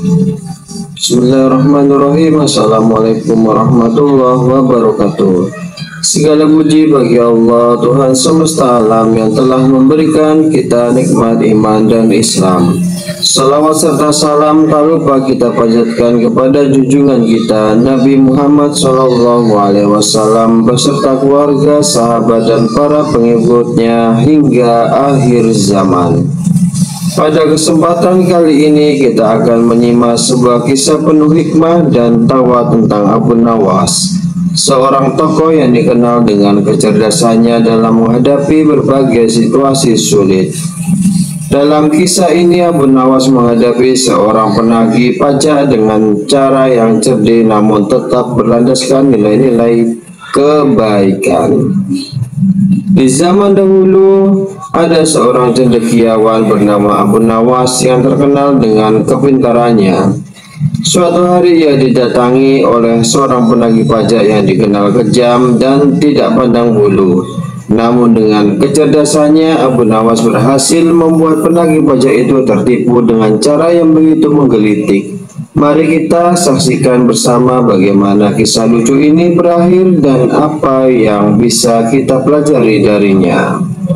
Bismillahirrahmanirrahim. Assalamualaikum warahmatullahi wabarakatuh. Segala puji bagi Allah, Tuhan semesta alam, yang telah memberikan kita nikmat iman dan Islam. Salawat serta salam tak lupa kita panjatkan kepada junjungan kita Nabi Muhammad SAW beserta keluarga, sahabat, dan para pengikutnya hingga akhir zaman. Pada kesempatan kali ini kita akan menyimak sebuah kisah penuh hikmah dan tawa tentang Abu Nawas, seorang tokoh yang dikenal dengan kecerdasannya dalam menghadapi berbagai situasi sulit. Dalam kisah ini, Abu Nawas menghadapi seorang penagih pajak dengan cara yang cerdik namun tetap berlandaskan nilai-nilai kebaikan. Di zaman dahulu, ada seorang cendekiawan bernama Abu Nawas yang terkenal dengan kepintarannya. Suatu hari ia didatangi oleh seorang penagih pajak yang dikenal kejam dan tidak pandang bulu. Namun dengan kecerdasannya, Abu Nawas berhasil membuat penagih pajak itu tertipu dengan cara yang begitu menggelitik. Mari kita saksikan bersama bagaimana kisah lucu ini berakhir dan apa yang bisa kita pelajari darinya.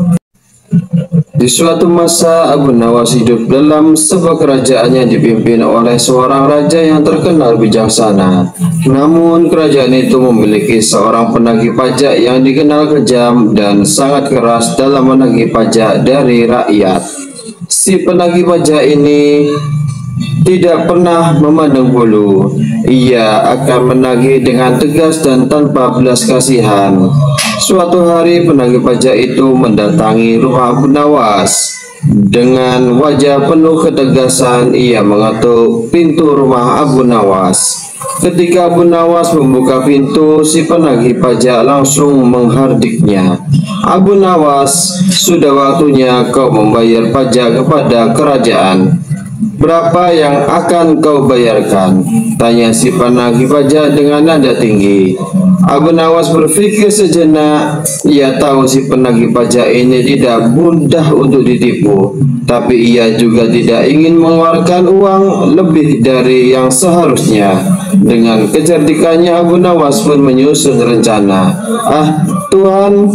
Di suatu masa, Abu Nawas hidup dalam sebuah kerajaan yang dipimpin oleh seorang raja yang terkenal bijaksana. Namun, kerajaan itu memiliki seorang penagih pajak yang dikenal kejam dan sangat keras dalam menagih pajak dari rakyat. Si penagih pajak ini tidak pernah memandang bulu. Ia akan menagih dengan tegas dan tanpa belas kasihan. Suatu hari penagih pajak itu mendatangi rumah Abu Nawas. Dengan wajah penuh ketegasan, ia mengetuk pintu rumah Abu Nawas. Ketika Abu Nawas membuka pintu, si penagih pajak langsung menghardiknya. Abu Nawas, sudah waktunya kau membayar pajak kepada kerajaan. Berapa yang akan kau bayarkan? Tanya si penagih pajak dengan nada tinggi. Abu Nawas berpikir sejenak. Ia tahu si penagih pajak ini tidak mudah untuk ditipu, tapi ia juga tidak ingin mengeluarkan uang lebih dari yang seharusnya. Dengan kecerdikannya, Abu Nawas pun menyusun rencana. Tuan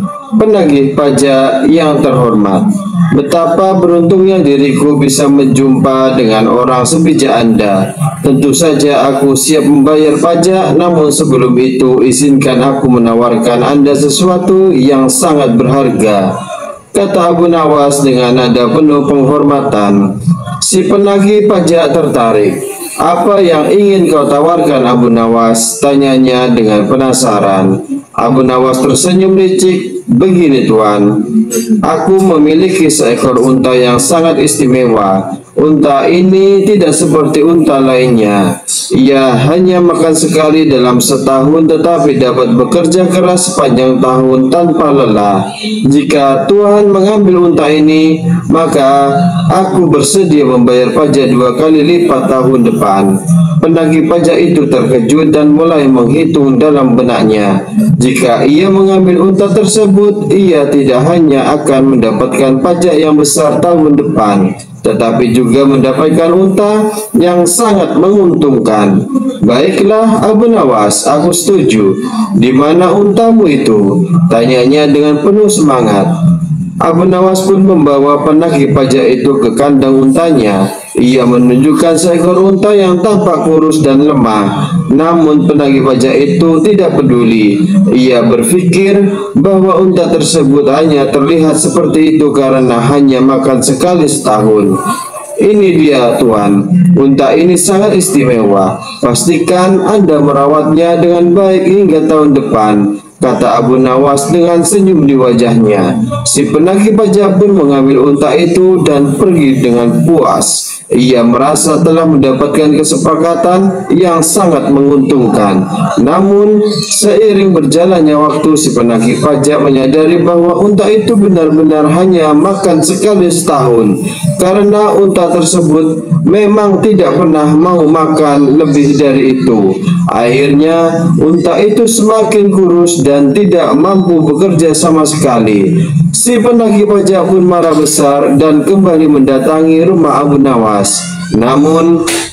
penagih pajak yang terhormat, betapa beruntungnya diriku bisa berjumpa dengan orang sebijak Anda. Tentu saja aku siap membayar pajak, namun sebelum itu izinkan aku menawarkan Anda sesuatu yang sangat berharga, kata Abu Nawas dengan nada penuh penghormatan. Si penagih pajak tertarik. Apa yang ingin kau tawarkan, Abu Nawas? Tanyanya dengan penasaran. Abu Nawas tersenyum licik. Begini tuan, aku memiliki seekor unta yang sangat istimewa. Unta ini tidak seperti unta lainnya. Ia hanya makan sekali dalam setahun, tetapi dapat bekerja keras sepanjang tahun tanpa lelah. Jika Tuhan mengambil unta ini, maka aku bersedia membayar pajak 2 kali lipat tahun depan. Penagih pajak itu terkejut dan mulai menghitung dalam benaknya. Jika ia mengambil unta tersebut, ia tidak hanya akan mendapatkan pajak yang besar tahun depan, tetapi juga mendapatkan unta yang sangat menguntungkan. Baiklah Abu Nawas, aku setuju. Di mana untamu itu? Tanyanya dengan penuh semangat. Abu Nawas pun membawa penagih pajak itu ke kandang untanya. Ia menunjukkan seekor unta yang tampak kurus dan lemah. Namun penagih pajak itu tidak peduli. Ia berpikir bahwa unta tersebut hanya terlihat seperti itu karena hanya makan sekali setahun. Ini dia tuan, unta ini sangat istimewa. Pastikan Anda merawatnya dengan baik hingga tahun depan, kata Abu Nawas dengan senyum di wajahnya. Si penagih pajak pun mengambil unta itu dan pergi dengan puas. Ia merasa telah mendapatkan kesepakatan yang sangat menguntungkan. Namun, seiring berjalannya waktu, si penagih pajak menyadari bahwa unta itu benar-benar hanya makan sekali setahun, karena unta tersebut memang tidak pernah mau makan lebih dari itu. Akhirnya, unta itu semakin kurus dan tidak mampu bekerja sama sekali. Si penagih pajak pun marah besar dan kembali mendatangi rumah Abu Nawas. Namun,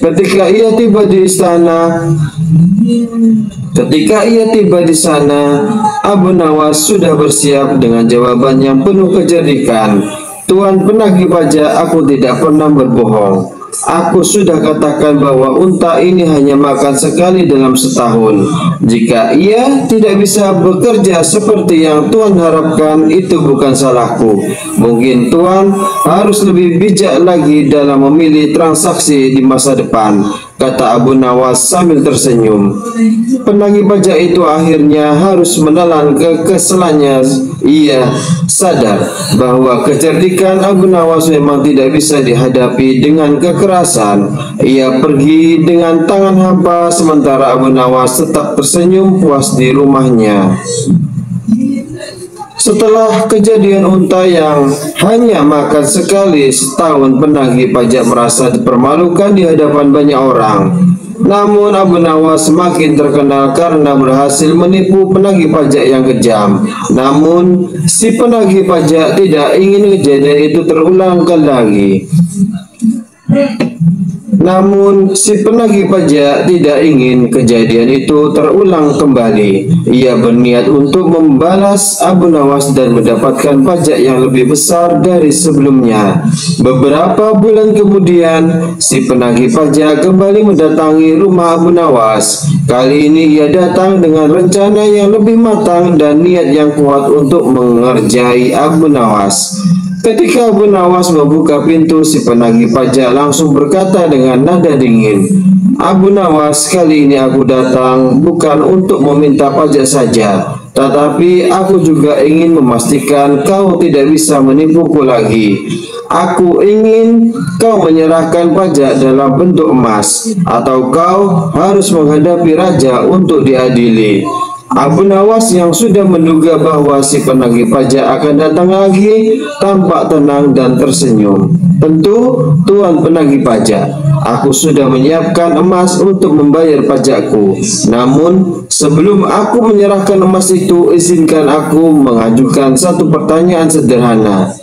Ketika ia tiba di sana, Abu Nawas sudah bersiap dengan jawaban yang penuh kecerdikan. Tuan penagih pajak, aku tidak pernah berbohong. Aku sudah katakan bahwa unta ini hanya makan sekali dalam setahun. Jika ia tidak bisa bekerja seperti yang Tuan harapkan, itu bukan salahku. Mungkin Tuan harus lebih bijak lagi dalam memilih transaksi di masa depan, kata Abu Nawas sambil tersenyum. Penagih pajak itu akhirnya harus menelan kekesalannya. Ia sadar bahwa kecerdikan Abu Nawas memang tidak bisa dihadapi dengan kekerasan. Ia pergi dengan tangan hampa sementara Abu Nawas tetap tersenyum puas di rumahnya. Setelah kejadian unta yang hanya makan sekali setahun, penagih pajak merasa dipermalukan di hadapan banyak orang. Namun Abu Nawas semakin terkenal karena berhasil menipu penagih pajak yang kejam. Namun si penagih pajak tidak ingin kejadian itu terulang lagi. Ia berniat untuk membalas Abu Nawas dan mendapatkan pajak yang lebih besar dari sebelumnya. Beberapa bulan kemudian, si penagih pajak kembali mendatangi rumah Abu Nawas. Kali ini ia datang dengan rencana yang lebih matang dan niat yang kuat untuk mengerjai Abu Nawas. Ketika Abu Nawas membuka pintu, si penagih pajak langsung berkata dengan nada dingin, "Abu Nawas, kali ini aku datang bukan untuk meminta pajak saja, tetapi aku juga ingin memastikan kau tidak bisa menipuku lagi. Aku ingin kau menyerahkan pajak dalam bentuk emas, atau kau harus menghadapi raja untuk diadili." Abu Nawas yang sudah menduga bahwa si penagih pajak akan datang lagi tampak tenang dan tersenyum. "Tentu, Tuan penagih pajak, aku sudah menyiapkan emas untuk membayar pajakku. Namun, sebelum aku menyerahkan emas itu, izinkan aku mengajukan satu pertanyaan sederhana."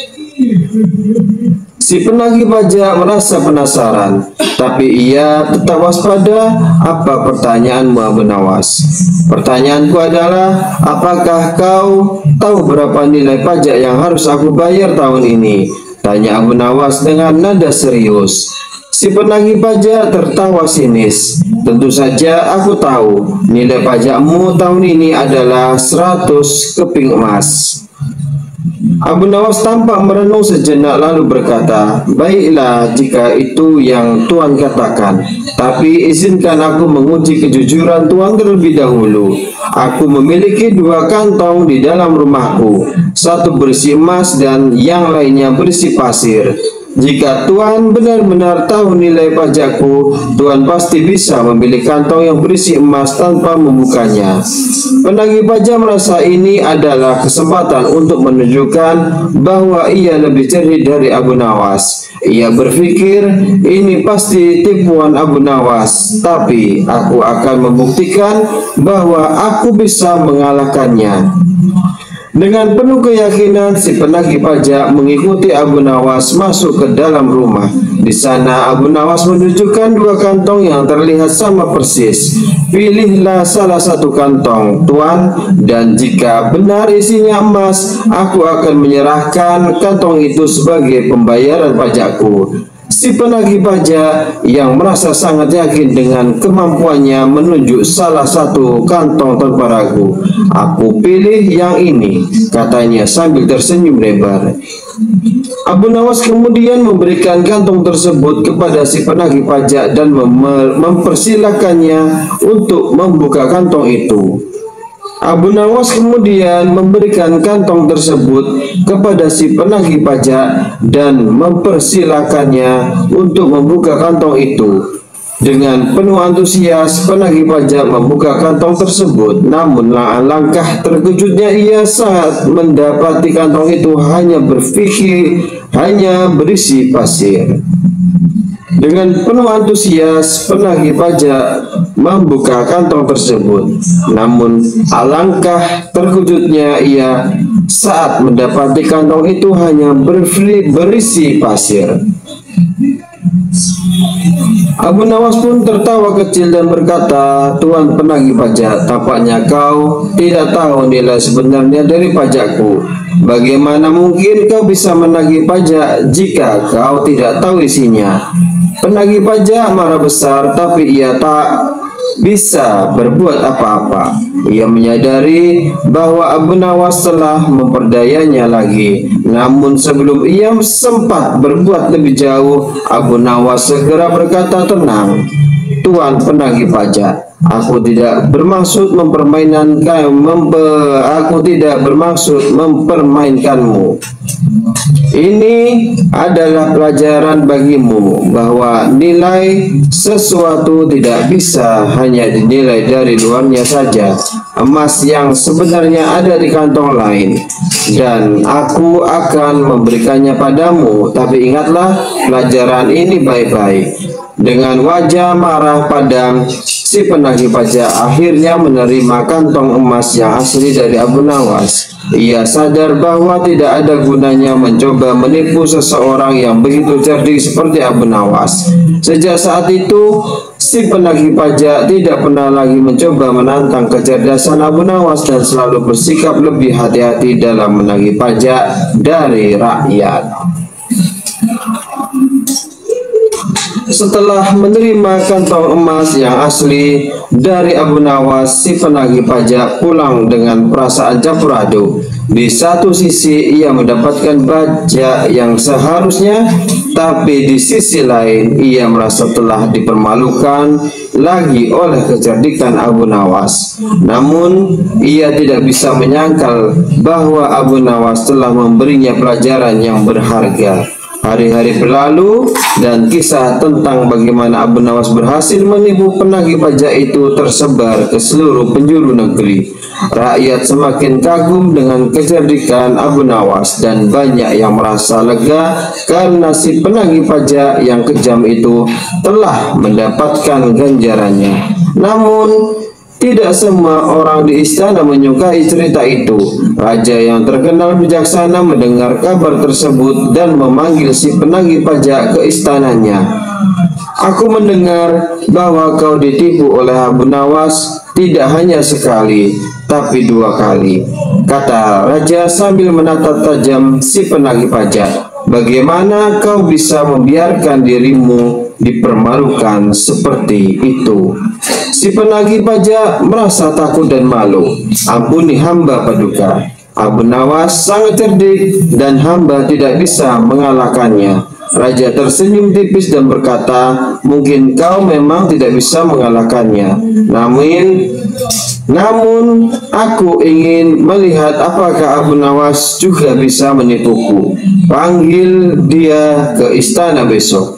Si penagih pajak merasa penasaran, tapi ia tetap waspada. "Apa pertanyaanmu, Abu Nawas?" "Pertanyaanku adalah, apakah kau tahu berapa nilai pajak yang harus aku bayar tahun ini?" tanya Abu Nawas dengan nada serius. Si penagih pajak tertawa sinis. "Tentu saja aku tahu. Nilai pajakmu tahun ini adalah 100 keping emas." Abu Nawas tampak merenung sejenak lalu berkata, "Baiklah jika itu yang Tuan katakan, tapi izinkan aku menguji kejujuran Tuan terlebih dahulu. Aku memiliki 2 kantong di dalam rumahku, satu berisi emas dan yang lainnya berisi pasir. Jika Tuan benar-benar tahu nilai pajakku, Tuan pasti bisa memilih kantong yang berisi emas tanpa membukanya." Penagih pajak merasa ini adalah kesempatan untuk menunjukkan bahwa ia lebih cerdik dari Abu Nawas. Ia berpikir, ini pasti tipuan Abu Nawas, tapi aku akan membuktikan bahwa aku bisa mengalahkannya. Dengan penuh keyakinan, si penagih pajak mengikuti Abu Nawas masuk ke dalam rumah. Di sana Abu Nawas menunjukkan 2 kantong yang terlihat sama persis. "Pilihlah salah satu kantong, Tuan, dan jika benar isinya emas, aku akan menyerahkan kantong itu sebagai pembayaran pajakku." Si penagih pajak yang merasa sangat yakin dengan kemampuannya menunjuk salah satu kantong tanpa ragu. "Aku pilih yang ini," katanya sambil tersenyum lebar. Abu Nawas kemudian memberikan kantong tersebut kepada si penagih pajak dan mempersilakannya untuk membuka kantong itu. Abu Nawas kemudian memberikan kantong tersebut kepada si penagih pajak dan mempersilakannya untuk membuka kantong itu. Dengan penuh antusias, penagih pajak membuka kantong tersebut. Namun langkah terkejutnya ia saat mendapati kantong itu hanya berisi pasir. Dengan penuh antusias, penagih pajak membuka kantong tersebut. Namun alangkah terkejutnya ia saat mendapati kantong itu hanya berisi pasir. Abu Nawas pun tertawa kecil dan berkata, "Tuan penagih pajak, tampaknya kau tidak tahu nilai sebenarnya dari pajakku. Bagaimana mungkin kau bisa menagih pajak jika kau tidak tahu isinya?" Penagih pajak marah besar, tapi ia tak bisa berbuat apa-apa. Ia menyadari bahwa Abu Nawas telah memperdayanya lagi. Namun sebelum ia sempat berbuat lebih jauh, Abu Nawas segera berkata, "Tenang, Tuan penagih pajak. Aku tidak bermaksud mempermainkanmu. Ini adalah pelajaran bagimu bahwa nilai sesuatu tidak bisa hanya dinilai dari luarnya saja. Emas yang sebenarnya ada di kantong lain, dan aku akan memberikannya padamu. Tapi ingatlah pelajaran ini baik-baik." Dengan wajah marah padam, si penagih pajak akhirnya menerima kantong emas yang asli dari Abu Nawas. Ia sadar bahwa tidak ada gunanya mencoba menipu seseorang yang begitu cerdik seperti Abu Nawas. Sejak saat itu, si penagih pajak tidak pernah lagi mencoba menantang kecerdasan Abu Nawas dan selalu bersikap lebih hati-hati dalam menagih pajak dari rakyat. Setelah menerima kantong emas yang asli dari Abu Nawas, si penagih pajak pulang dengan perasaan campur aduk. Di satu sisi ia mendapatkan pajak yang seharusnya, tapi di sisi lain ia merasa telah dipermalukan lagi oleh kecerdikan Abu Nawas. Namun ia tidak bisa menyangkal bahwa Abu Nawas telah memberinya pelajaran yang berharga. Hari-hari berlalu dan kisah tentang bagaimana Abu Nawas berhasil menipu penagih pajak itu tersebar ke seluruh penjuru negeri. Rakyat semakin kagum dengan kecerdikan Abu Nawas dan banyak yang merasa lega karena si penagih pajak yang kejam itu telah mendapatkan ganjarannya. Namun tidak semua orang di istana menyukai cerita itu. Raja yang terkenal bijaksana mendengar kabar tersebut dan memanggil si penagih pajak ke istananya. "Aku mendengar bahwa kau ditipu oleh Abu Nawas tidak hanya sekali, tapi 2 kali," kata raja sambil menatap tajam si penagih pajak. "Bagaimana kau bisa membiarkan dirimu dipermalukan seperti itu?" Si penagih pajak merasa takut dan malu. "Ampuni hamba Paduka. Abu Nawas sangat cerdik dan hamba tidak bisa mengalahkannya." Raja tersenyum tipis dan berkata, "Mungkin kau memang tidak bisa mengalahkannya. Namun aku ingin melihat apakah Abu Nawas juga bisa menipuku. Panggil dia ke istana besok."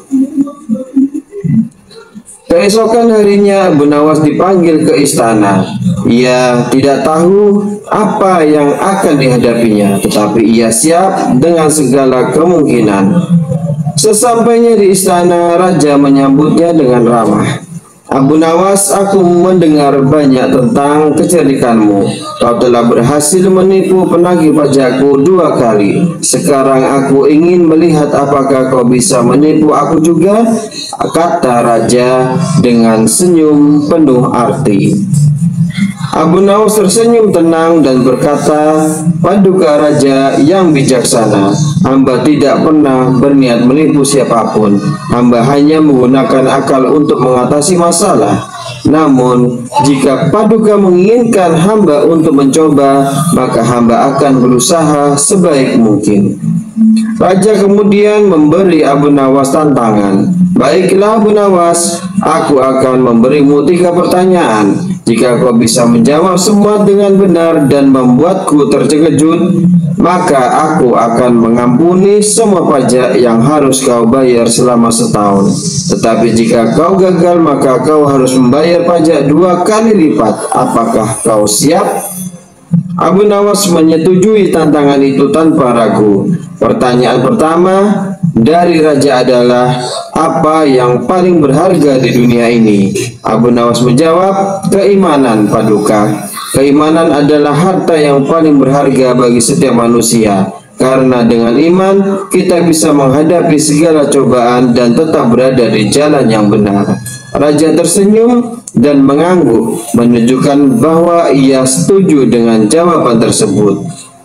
Keesokan harinya Abu Nawas dipanggil ke istana. Ia tidak tahu apa yang akan dihadapinya, tetapi ia siap dengan segala kemungkinan. Sesampainya di istana, raja menyambutnya dengan ramah. "Abu Nawas, aku mendengar banyak tentang kecerdikanmu. Kau telah berhasil menipu penagih pajakku 2 kali. Sekarang aku ingin melihat apakah kau bisa menipu aku juga," kata raja dengan senyum penuh arti. Abu Nawas tersenyum tenang dan berkata, "Paduka raja yang bijaksana, hamba tidak pernah berniat menipu siapapun. Hamba hanya menggunakan akal untuk mengatasi masalah. Namun, jika Paduka menginginkan hamba untuk mencoba, maka hamba akan berusaha sebaik mungkin." Raja kemudian memberi Abu Nawas tantangan. "Baiklah Abu Nawas, aku akan memberimu 3 pertanyaan. Jika kau bisa menjawab semua dengan benar dan membuatku terkejut, maka aku akan mengampuni semua pajak yang harus kau bayar selama setahun. Tetapi jika kau gagal, maka kau harus membayar pajak 2 kali lipat. Apakah kau siap?" Abu Nawas menyetujui tantangan itu tanpa ragu. Pertanyaan pertama dari raja adalah, "Apa yang paling berharga di dunia ini?" Abu Nawas menjawab, "Keimanan, Paduka. Keimanan adalah harta yang paling berharga bagi setiap manusia. karena dengan iman kita bisa menghadapi segala cobaan dan tetap berada di jalan yang benar. Raja tersenyum dan mengangguk, menunjukkan bahwa ia setuju dengan jawaban tersebut.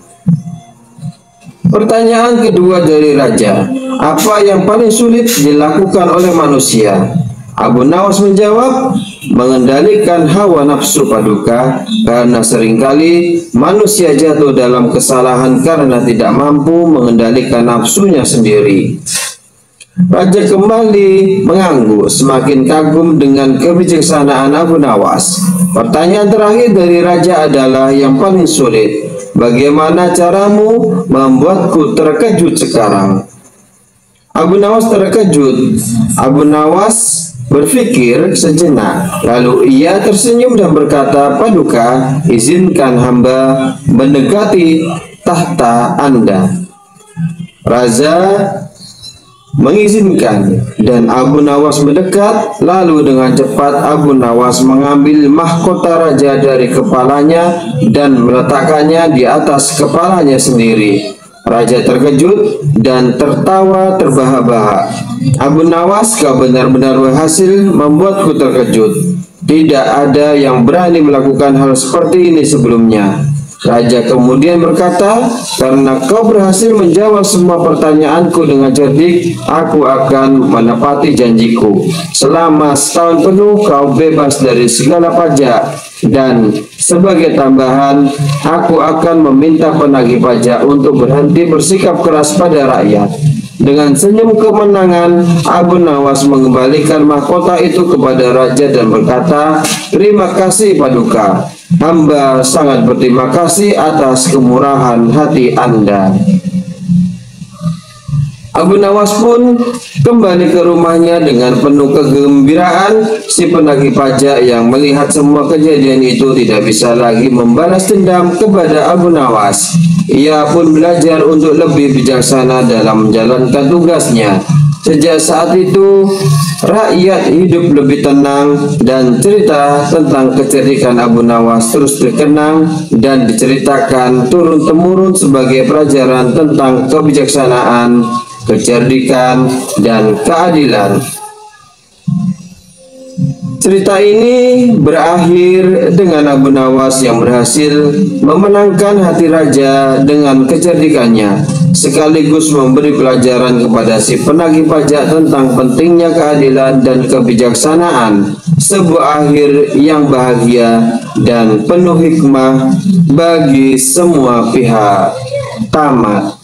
Pertanyaan kedua dari raja, apa yang paling sulit dilakukan oleh manusia? Abu Nawas menjawab, mengendalikan hawa nafsu Paduka, karena seringkali manusia jatuh dalam kesalahan karena tidak mampu mengendalikan nafsunya sendiri. Raja kembali mengangguk, semakin kagum dengan kebijaksanaan Abu Nawas. Pertanyaan terakhir dari raja adalah yang paling sulit. Bagaimana caramu membuatku terkejut sekarang? Abu Nawas terkejut. Abu Nawas berpikir sejenak, lalu ia tersenyum dan berkata, Paduka, izinkan hamba mendekati tahta Anda. Raja mengizinkan dan Abu Nawas mendekat. Lalu dengan cepat Abu Nawas mengambil mahkota raja dari kepalanya dan meletakkannya di atas kepalanya sendiri. Raja terkejut dan tertawa terbahak-bahak. Abu Nawas, kau benar-benar berhasil membuatku terkejut. Tidak ada yang berani melakukan hal seperti ini sebelumnya. Raja kemudian berkata, karena kau berhasil menjawab semua pertanyaanku dengan cerdik, aku akan menepati janjiku. Selama setahun penuh kau bebas dari segala pajak, dan sebagai tambahan, aku akan meminta penagih pajak untuk berhenti bersikap keras pada rakyat. Dengan senyum kemenangan, Abu Nawas mengembalikan mahkota itu kepada raja dan berkata, terima kasih Paduka. Hamba sangat berterima kasih atas kemurahan hati Anda. Abu Nawas pun kembali ke rumahnya dengan penuh kegembiraan. Si penagih pajak yang melihat semua kejadian itu tidak bisa lagi membalas dendam kepada Abu Nawas. Ia pun belajar untuk lebih bijaksana dalam menjalankan tugasnya. Sejak saat itu, rakyat hidup lebih tenang dan cerita tentang kecerdikan Abu Nawas terus dikenang dan diceritakan turun-temurun sebagai pelajaran tentang kebijaksanaan, kecerdikan, dan keadilan. Cerita ini berakhir dengan Abu Nawas yang berhasil memenangkan hati raja dengan kecerdikannya, sekaligus memberi pelajaran kepada si penagih pajak tentang pentingnya keadilan dan kebijaksanaan, sebuah akhir yang bahagia dan penuh hikmah bagi semua pihak. Tamat.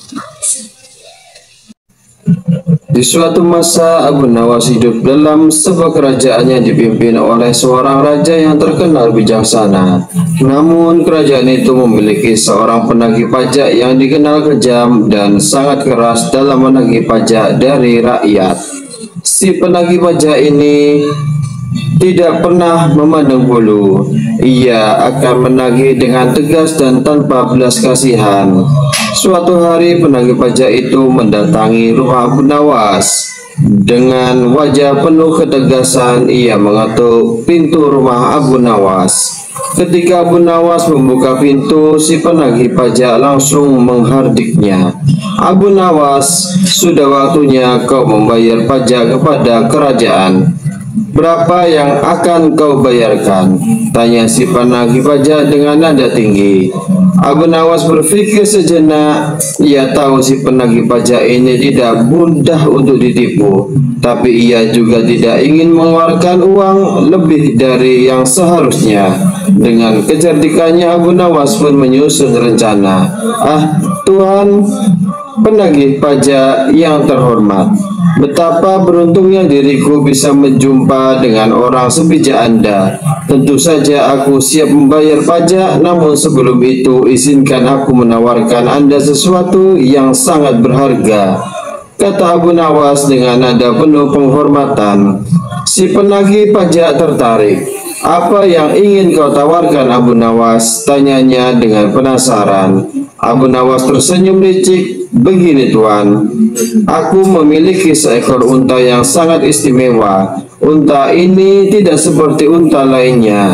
Di suatu masa, Abu Nawas hidup dalam sebuah kerajaan yang dipimpin oleh seorang raja yang terkenal bijaksana. Namun, kerajaan itu memiliki seorang penagih pajak yang dikenal kejam dan sangat keras dalam menagih pajak dari rakyat. Si penagih pajak ini tidak pernah memandang bulu. Ia akan menagih dengan tegas dan tanpa belas kasihan. Suatu hari penagih pajak itu mendatangi rumah Abu Nawas. Dengan wajah penuh ketegasan, ia mengetuk pintu rumah Abu Nawas. Ketika Abu Nawas membuka pintu, si penagih pajak langsung menghardiknya. Abu Nawas, sudah waktunya kau membayar pajak kepada kerajaan. Berapa yang akan kau bayarkan? Tanya si penagih pajak dengan nada tinggi. Abu Nawas berpikir sejenak. Ia tahu si penagih pajak ini tidak mudah untuk ditipu, tapi ia juga tidak ingin mengeluarkan uang lebih dari yang seharusnya. Dengan kecerdikannya, Abu Nawas pun menyusun rencana. Tuan penagih pajak yang terhormat, betapa beruntungnya diriku bisa berjumpa dengan orang sebijak Anda. Tentu saja aku siap membayar pajak, namun sebelum itu izinkan aku menawarkan Anda sesuatu yang sangat berharga, kata Abu Nawas dengan nada penuh penghormatan. Si penagih pajak tertarik. Apa yang ingin kau tawarkan, Abu Nawas? Tanyanya dengan penasaran. Abu Nawas tersenyum licik. Begini tuan, aku memiliki seekor unta yang sangat istimewa. Unta ini tidak seperti unta lainnya.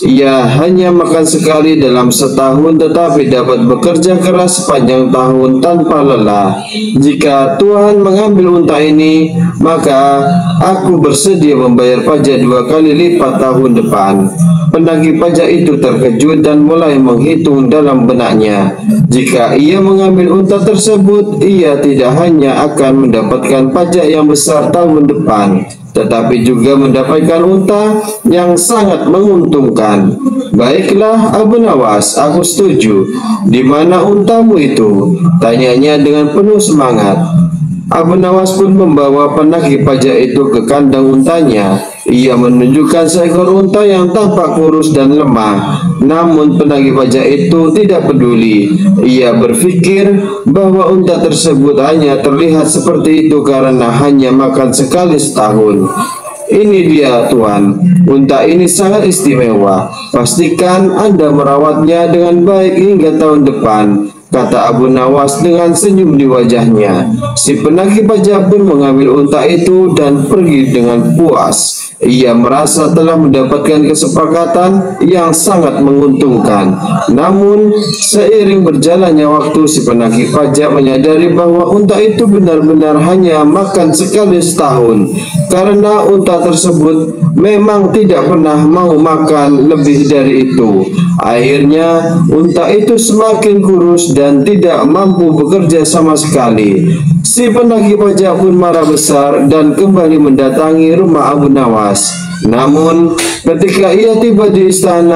ia hanya makan sekali dalam setahun tetapi dapat bekerja keras sepanjang tahun tanpa lelah. Jika Tuhan mengambil unta ini, maka aku bersedia membayar pajak 2 kali lipat tahun depan. Penagih pajak itu terkejut dan mulai menghitung dalam benaknya. Jika ia mengambil unta tersebut, ia tidak hanya akan mendapatkan pajak yang besar tahun depan, tetapi juga mendapatkan unta yang sangat menguntungkan. Baiklah Abu Nawas, aku setuju. Di mana untamu itu? Tanyanya dengan penuh semangat. Abu Nawas pun membawa penagih pajak itu ke kandang untanya. Ia menunjukkan seekor unta yang tampak kurus dan lemah. Namun penagih pajak itu tidak peduli. Ia berpikir bahwa unta tersebut hanya terlihat seperti itu karena hanya makan sekali setahun. Ini dia Tuan, unta ini sangat istimewa. Pastikan Anda merawatnya dengan baik hingga tahun depan, kata Abu Nawas dengan senyum di wajahnya. Si penagih pajak pun mengambil unta itu dan pergi dengan puas. Ia merasa telah mendapatkan kesepakatan yang sangat menguntungkan. Namun, seiring berjalannya waktu, si penagih pajak menyadari bahwa unta itu benar-benar hanya makan sekali setahun, karena unta tersebut memang tidak pernah mau makan lebih dari itu. Akhirnya, unta itu semakin kurus dan tidak mampu bekerja sama sekali. Si penagih pajak pun marah besar dan kembali mendatangi rumah Abu Nawas. Namun, ketika ia tiba di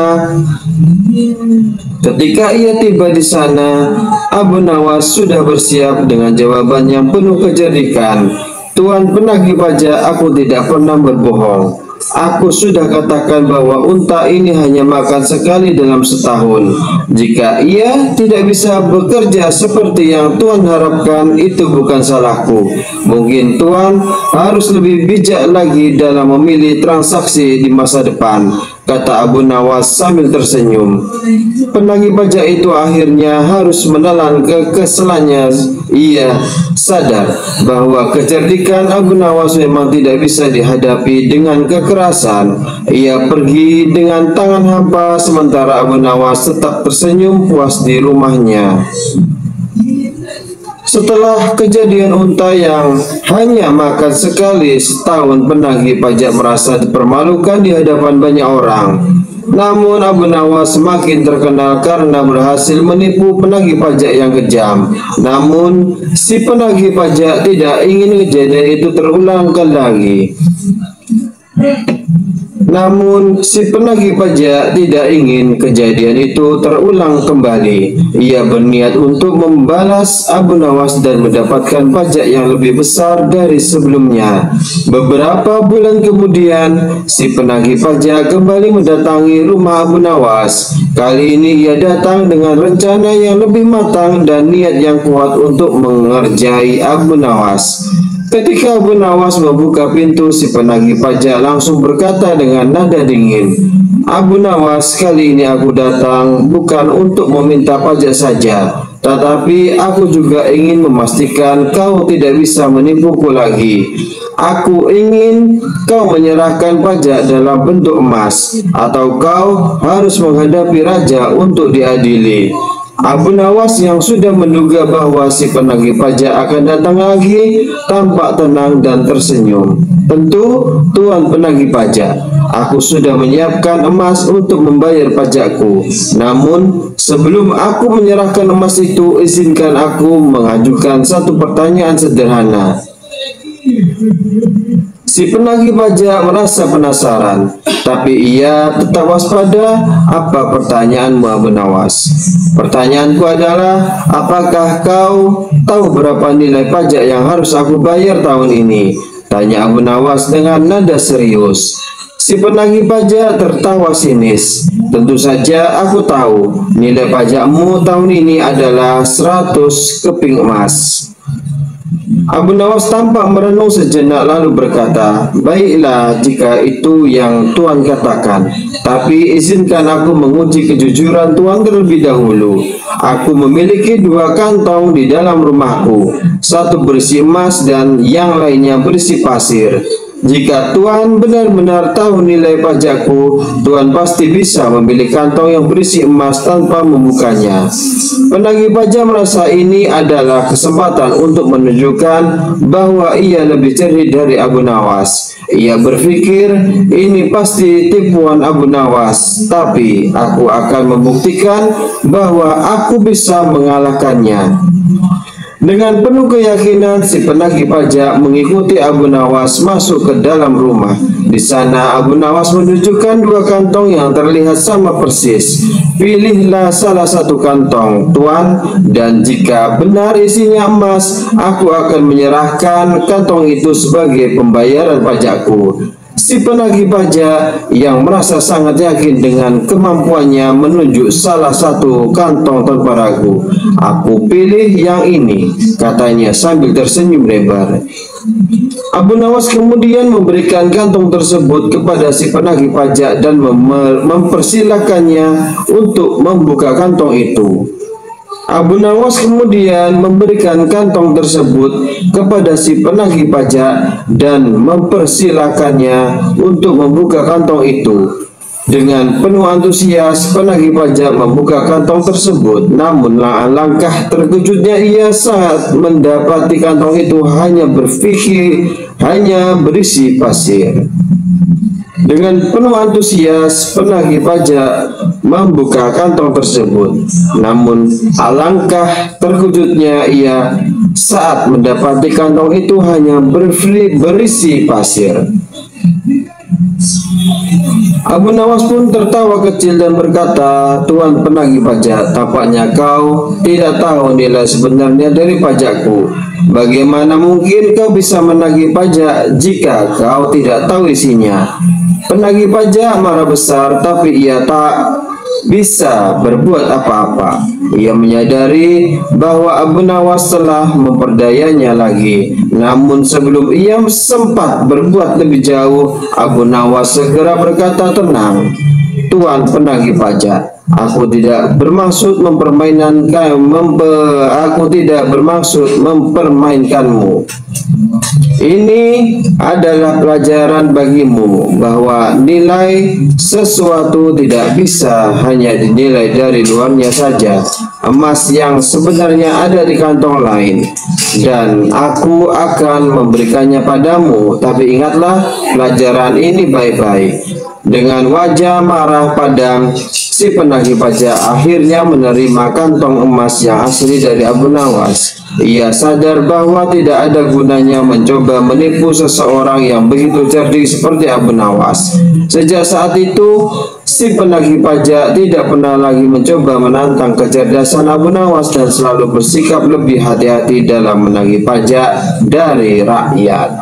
sana, Abu Nawas sudah bersiap dengan jawaban yang penuh kecerdikan. Tuan penagih pajak, aku tidak pernah berbohong. Aku sudah katakan bahwa unta ini hanya makan sekali dalam setahun. Jika ia tidak bisa bekerja seperti yang Tuan harapkan, itu bukan salahku. Mungkin Tuan harus lebih bijak lagi dalam memilih transaksi di masa depan, kata Abu Nawas sambil tersenyum. Penagih pajak itu akhirnya harus menelan kekesalannya. Ia sadar bahwa kecerdikan Abu Nawas memang tidak bisa dihadapi dengan kekerasan. Ia pergi dengan tangan hampa sementara Abu Nawas tetap tersenyum puas di rumahnya. Setelah kejadian unta yang hanya makan sekali setahun, penagih pajak merasa dipermalukan di hadapan banyak orang. Namun Abu Nawas semakin terkenal karena berhasil menipu penagih pajak yang kejam. Namun si penagih pajak tidak ingin kejadian itu terulang lagi. kembali. Ia berniat untuk membalas Abu Nawas dan mendapatkan pajak yang lebih besar dari sebelumnya. Beberapa bulan kemudian, si penagih pajak kembali mendatangi rumah Abu Nawas. Kali ini ia datang dengan rencana yang lebih matang dan niat yang kuat untuk mengerjai Abu Nawas. Ketika Abu Nawas membuka pintu, si penagih pajak langsung berkata dengan nada dingin, "Abu Nawas, kali ini aku datang bukan untuk meminta pajak saja, tetapi aku juga ingin memastikan kau tidak bisa menipuku lagi. Aku ingin kau menyerahkan pajak dalam bentuk emas, atau kau harus menghadapi raja untuk diadili." Abu Nawas yang sudah menduga bahwa si penagih pajak akan datang lagi tampak tenang dan tersenyum. "Tentu, Tuan penagih pajak, aku sudah menyiapkan emas untuk membayar pajakku. Namun, sebelum aku menyerahkan emas itu, izinkan aku mengajukan satu pertanyaan sederhana." Si penagih pajak merasa penasaran, tapi ia tetap waspada. "Apa pertanyaanmu, Abu Nawas?" "Pertanyaanku adalah, apakah kau tahu berapa nilai pajak yang harus aku bayar tahun ini?" tanya Abu Nawas dengan nada serius. Si penagih pajak tertawa sinis. "Tentu saja aku tahu. Nilai pajakmu tahun ini adalah 100 keping emas." Abu Nawas tampak merenung sejenak lalu berkata, "Baiklah jika itu yang Tuan katakan, tapi izinkan aku menguji kejujuran Tuan terlebih dahulu. Aku memiliki 2 kantong di dalam rumahku, satu berisi emas dan yang lainnya berisi pasir. Jika Tuan benar-benar tahu nilai pajakku, Tuan pasti bisa memilih kantong yang berisi emas tanpa membukanya. Penagih pajak merasa ini adalah kesempatan untuk menunjukkan bahwa ia lebih cerdik dari Abu Nawas. Ia berpikir, ini pasti tipuan Abu Nawas, tapi aku akan membuktikan bahwa aku bisa mengalahkannya. Dengan penuh keyakinan, si penagih pajak mengikuti Abu Nawas masuk ke dalam rumah. Di sana Abu Nawas menunjukkan dua kantong yang terlihat sama persis. Pilihlah salah satu kantong, Tuan, dan jika benar isinya emas, aku akan menyerahkan kantong itu sebagai pembayaran pajakku. Si penagih pajak yang merasa sangat yakin dengan kemampuannya menunjuk salah satu kantong tanpa ragu. Aku pilih yang ini, katanya sambil tersenyum lebar. Abu Nawas kemudian memberikan kantong tersebut kepada si penagih pajak dan mempersilahkannya untuk membuka kantong itu. Abu Nawas kemudian memberikan kantong tersebut kepada si penagih pajak dan mempersilahkannya untuk membuka kantong itu. Dengan penuh antusias, penagih pajak membuka kantong tersebut. Namun alangkah terkejutnya ia saat mendapati kantong itu hanya berisi pasir. Dengan penuh antusias, penagih pajak membuka kantong tersebut. Namun alangkah terkejutnya ia saat mendapati kantong itu hanya berisi pasir. Abu Nawas pun tertawa kecil dan berkata, Tuan penagih pajak, tampaknya kau tidak tahu nilai sebenarnya dari pajakku. Bagaimana mungkin kau bisa menagih pajak jika kau tidak tahu isinya? Penagih pajak marah besar, tapi ia tak bisa berbuat apa-apa. Ia menyadari bahwa Abu Nawas telah memperdayanya lagi. Namun sebelum ia sempat berbuat lebih jauh, Abu Nawas segera berkata, tenang, Tuan penagih pajak, aku tidak bermaksud mempermainkanmu. Ini adalah pelajaran bagimu bahwa nilai sesuatu tidak bisa hanya dinilai dari luarnya saja. Emas yang sebenarnya ada di kantong lain, dan aku akan memberikannya padamu. Tapi ingatlah pelajaran ini baik-baik. Dengan wajah marah padam, si penagih pajak akhirnya menerima kantong emas yang asli dari Abu Nawas. Ia sadar bahwa tidak ada gunanya mencoba menipu seseorang yang begitu cerdik seperti Abu Nawas. Sejak saat itu, si penagih pajak tidak pernah lagi mencoba menantang kecerdasan Abu Nawas dan selalu bersikap lebih hati-hati dalam menagih pajak dari rakyat.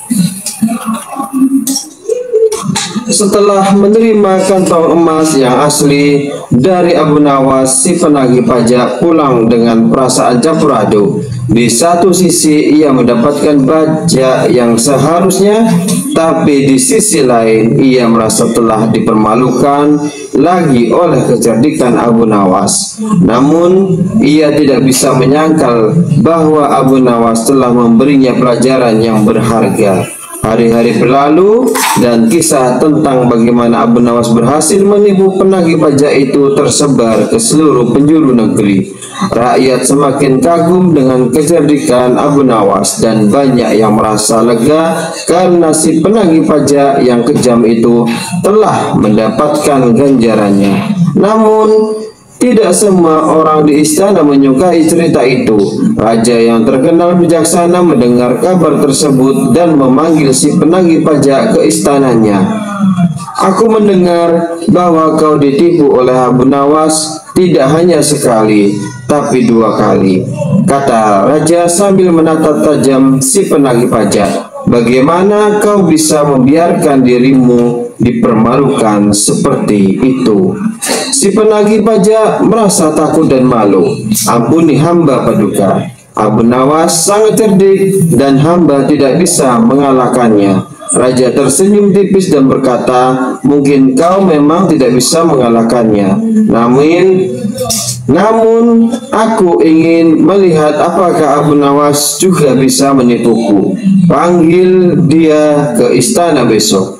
Setelah menerima kantong emas yang asli dari Abu Nawas, si penagih pajak pulang dengan perasaan campur aduk. Di satu sisi ia mendapatkan pajak yang seharusnya, tapi di sisi lain ia merasa telah dipermalukan lagi oleh kecerdikan Abu Nawas. Namun ia tidak bisa menyangkal bahwa Abu Nawas telah memberinya pelajaran yang berharga. Hari-hari berlalu dan kisah tentang bagaimana Abu Nawas berhasil menipu penagih pajak itu tersebar ke seluruh penjuru negeri. Rakyat semakin kagum dengan kecerdikan Abu Nawas dan banyak yang merasa lega karena si penagih pajak yang kejam itu telah mendapatkan ganjarannya. Namun tidak semua orang di istana menyukai cerita itu. Raja yang terkenal bijaksana mendengar kabar tersebut dan memanggil si penagih pajak ke istananya. Aku mendengar bahwa kau ditipu oleh Abu Nawas tidak hanya sekali, tapi 2 kali, kata raja sambil menatap tajam si penagih pajak. Bagaimana kau bisa membiarkan dirimu dipermalukan seperti itu? Si penagih pajak merasa takut dan malu. Ampuni hamba paduka. Abu Nawas sangat cerdik dan hamba tidak bisa mengalahkannya. Raja tersenyum tipis dan berkata, mungkin kau memang tidak bisa mengalahkannya. Namun Namun aku ingin melihat apakah Abu Nawas juga bisa menipuku. Panggil dia ke istana besok.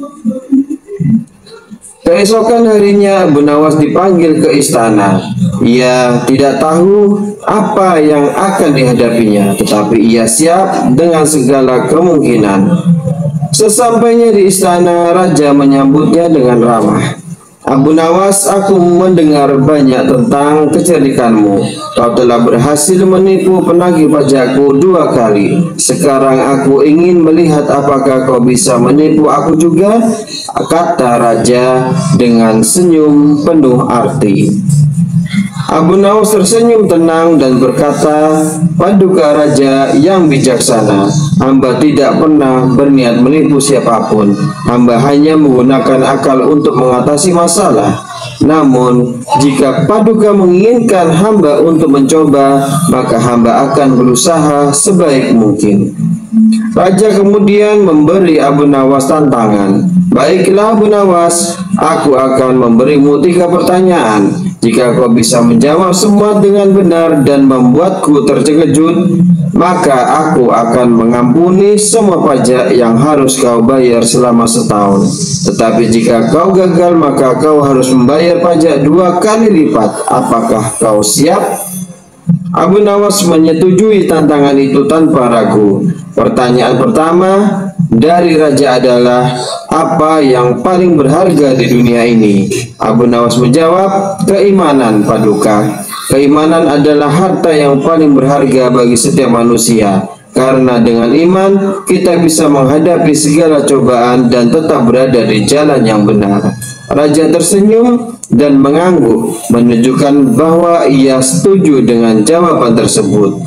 Keesokan harinya Abu Nawas dipanggil ke istana. Ia tidak tahu apa yang akan dihadapinya, tetapi ia siap dengan segala kemungkinan. Sesampainya di istana, raja menyambutnya dengan ramah. Abu Nawas, aku mendengar banyak tentang kecerdikanmu. Kau telah berhasil menipu penagih pajakku 2 kali. Sekarang aku ingin melihat apakah kau bisa menipu aku juga, kata raja dengan senyum penuh arti. Abu Nawas tersenyum tenang dan berkata, "Paduka raja yang bijaksana, hamba tidak pernah berniat menipu siapapun. Hamba hanya menggunakan akal untuk mengatasi masalah. Namun, jika paduka menginginkan hamba untuk mencoba, maka hamba akan berusaha sebaik mungkin." Raja kemudian memberi Abu Nawas tantangan. "Baiklah Abu Nawas, aku akan memberimu 3 pertanyaan. Jika kau bisa menjawab semua dengan benar dan membuatku terkejut, maka aku akan mengampuni semua pajak yang harus kau bayar selama setahun. Tetapi jika kau gagal, maka kau harus membayar pajak 2 kali lipat. Apakah kau siap?" Abu Nawas menyetujui tantangan itu tanpa ragu. Pertanyaan pertama dari raja adalah, "Apa yang paling berharga di dunia ini?" Abu Nawas menjawab, "Keimanan, paduka. Keimanan adalah harta yang paling berharga bagi setiap manusia. Karena dengan iman kita bisa menghadapi segala cobaan dan tetap berada di jalan yang benar." Raja tersenyum dan mengangguk, menunjukkan bahwa ia setuju dengan jawaban tersebut.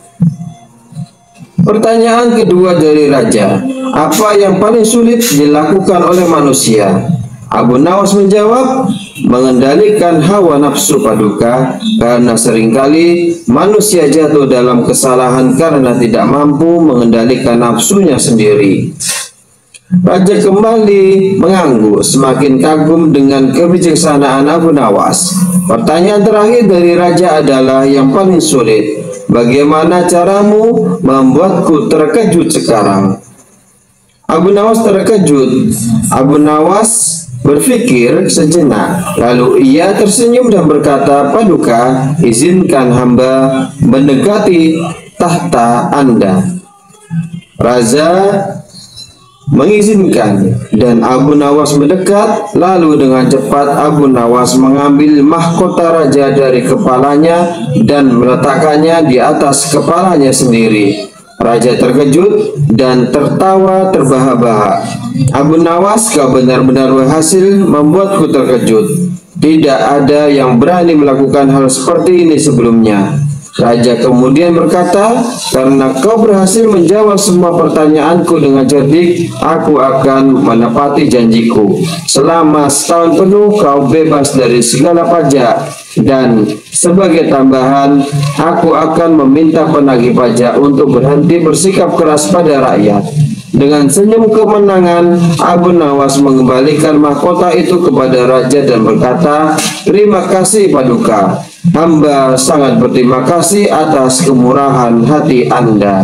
Pertanyaan kedua dari raja, "Apa yang paling sulit dilakukan oleh manusia?" Abu Nawas menjawab, "Mengendalikan hawa nafsu, paduka, karena seringkali manusia jatuh dalam kesalahan karena tidak mampu mengendalikan nafsunya sendiri." Raja kembali mengangguk, semakin kagum dengan kebijaksanaan Abu Nawas. Pertanyaan terakhir dari raja adalah yang paling sulit. "Bagaimana caramu membuatku terkejut sekarang?" Abu Nawas terkejut. Abu Nawas berpikir sejenak, lalu ia tersenyum dan berkata, "Paduka, izinkan hamba mendekati tahta Anda." Raja mengizinkan dan Abu Nawas mendekat. Lalu dengan cepat Abu Nawas mengambil mahkota raja dari kepalanya dan meletakkannya di atas kepalanya sendiri. Raja terkejut dan tertawa terbahak-bahak. "Abu Nawas, kau benar-benar berhasil membuatku terkejut. Tidak ada yang berani melakukan hal seperti ini sebelumnya." Raja kemudian berkata, "Karena kau berhasil menjawab semua pertanyaanku dengan cerdik, aku akan menepati janjiku. Selama setahun penuh kau bebas dari segala pajak. Dan sebagai tambahan, aku akan meminta penagih pajak untuk berhenti bersikap keras pada rakyat." Dengan senyum kemenangan, Abu Nawas mengembalikan mahkota itu kepada raja dan berkata, "Terima kasih, paduka. Hamba sangat berterima kasih atas kemurahan hati Anda."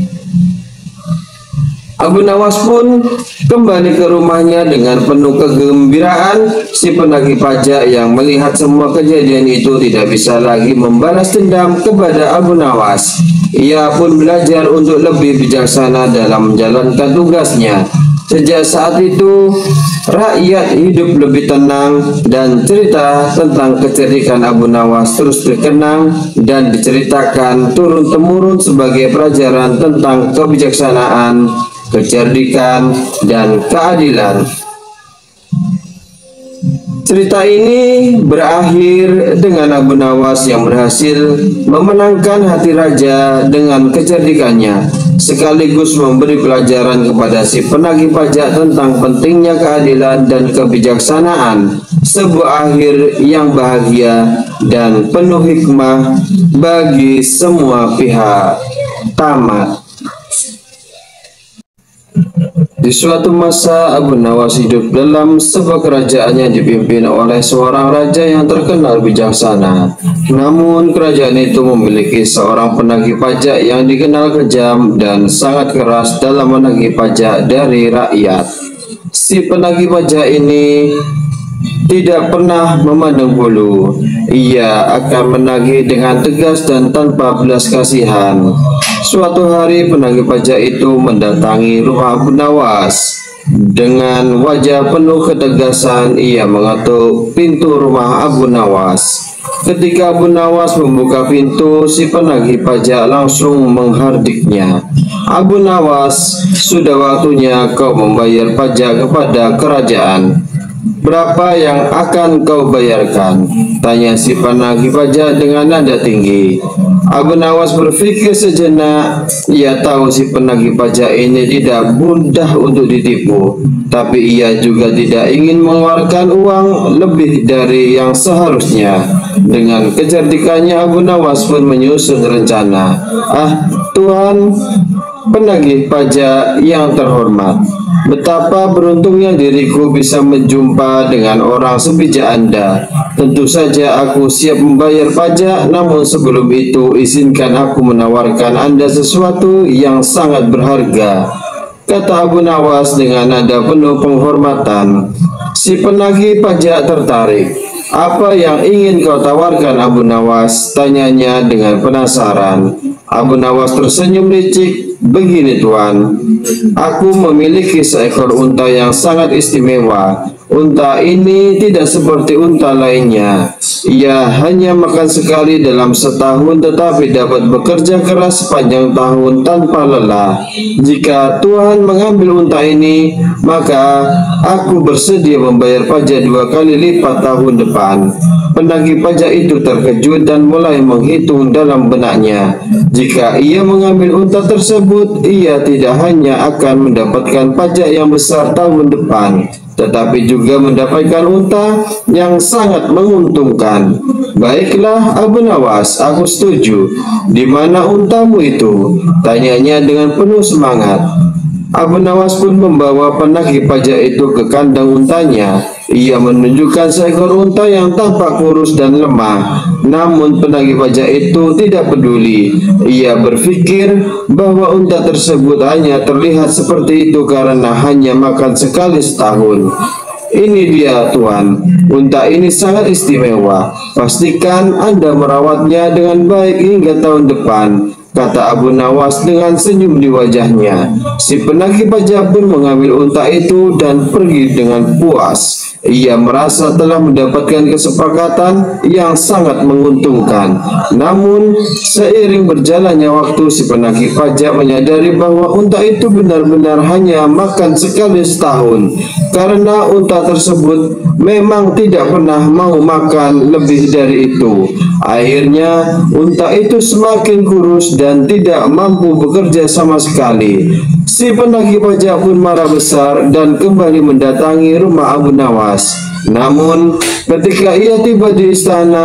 Abu Nawas pun kembali ke rumahnya dengan penuh kegembiraan. Si penagih pajak yang melihat semua kejadian itu tidak bisa lagi membalas dendam kepada Abu Nawas. Ia pun belajar untuk lebih bijaksana dalam menjalankan tugasnya. Sejak saat itu, rakyat hidup lebih tenang dan cerita tentang kecerdikan Abu Nawas terus dikenang dan diceritakan turun-temurun sebagai pelajaran tentang kebijaksanaan, kecerdikan, dan keadilan. Cerita ini berakhir dengan Abu Nawas yang berhasil memenangkan hati raja dengan kecerdikannya, sekaligus memberi pelajaran kepada si penagih pajak tentang pentingnya keadilan dan kebijaksanaan. Sebuah akhir yang bahagia dan penuh hikmah bagi semua pihak. Tamat. Di suatu masa, Abu Nawas hidup dalam sebuah kerajaan yang dipimpin oleh seorang raja yang terkenal bijaksana. Namun, kerajaan itu memiliki seorang penagih pajak yang dikenal kejam dan sangat keras dalam menagih pajak dari rakyat. Si penagih pajak ini tidak pernah memandang bulu. Ia akan menagih dengan tegas dan tanpa belas kasihan. Suatu hari penagih pajak itu mendatangi rumah Abu Nawas. Dengan wajah penuh ketegasan, ia mengetuk pintu rumah Abu Nawas. Ketika Abu Nawas membuka pintu, si penagih pajak langsung menghardiknya. "Abu Nawas, sudah waktunya kau membayar pajak kepada kerajaan. Berapa yang akan kau bayarkan?" tanya si penagih pajak dengan nada tinggi. Abu Nawas berpikir sejenak. Ia tahu si penagih pajak ini tidak mudah untuk ditipu, tapi ia juga tidak ingin mengeluarkan uang lebih dari yang seharusnya. Dengan kecerdikannya, Abu Nawas pun menyusun rencana. Tuan penagih pajak yang terhormat, betapa beruntungnya diriku bisa berjumpa dengan orang sebijak Anda. Tentu saja aku siap membayar pajak, namun sebelum itu izinkan aku menawarkan Anda sesuatu yang sangat berharga, kata Abu Nawas dengan nada penuh penghormatan. Si penagih pajak tertarik. "Apa yang ingin kau tawarkan, Abu Nawas?" tanyanya dengan penasaran. Abu Nawas tersenyum licik. "Begini tuan, aku memiliki seekor unta yang sangat istimewa. Unta ini tidak seperti unta lainnya. Ia hanya makan sekali dalam setahun, tetapi dapat bekerja keras sepanjang tahun tanpa lelah. Jika Tuhan mengambil unta ini, maka aku bersedia membayar pajak 2 kali lipat tahun depan." Penagih pajak itu terkejut dan mulai menghitung dalam benaknya. Jika ia mengambil unta tersebut, ia tidak hanya akan mendapatkan pajak yang besar tahun depan, tetapi juga mendapatkan unta yang sangat menguntungkan. "Baiklah Abu Nawas, aku setuju. Di mana untamu itu?" tanyanya dengan penuh semangat. Abu Nawas pun membawa penagih pajak itu ke kandang untanya. Ia menunjukkan seekor unta yang tampak kurus dan lemah. Namun penagih pajak itu tidak peduli. Ia berpikir bahwa unta tersebut hanya terlihat seperti itu karena hanya makan sekali setahun. "Ini dia tuan, unta ini sangat istimewa. Pastikan Anda merawatnya dengan baik hingga tahun depan," kata Abu Nawas dengan senyum di wajahnya. Si penagih pajak pun mengambil unta itu dan pergi dengan puas. Ia merasa telah mendapatkan kesepakatan yang sangat menguntungkan. Namun, seiring berjalannya waktu, si penagih pajak menyadari bahwa unta itu benar-benar hanya makan sekali setahun, karena unta tersebut memang tidak pernah mau makan lebih dari itu. Akhirnya, unta itu semakin kurus dan tidak mampu bekerja sama sekali. Si penagih pajak pun marah besar dan kembali mendatangi rumah Abu Nawas. Namun, ketika ia tiba di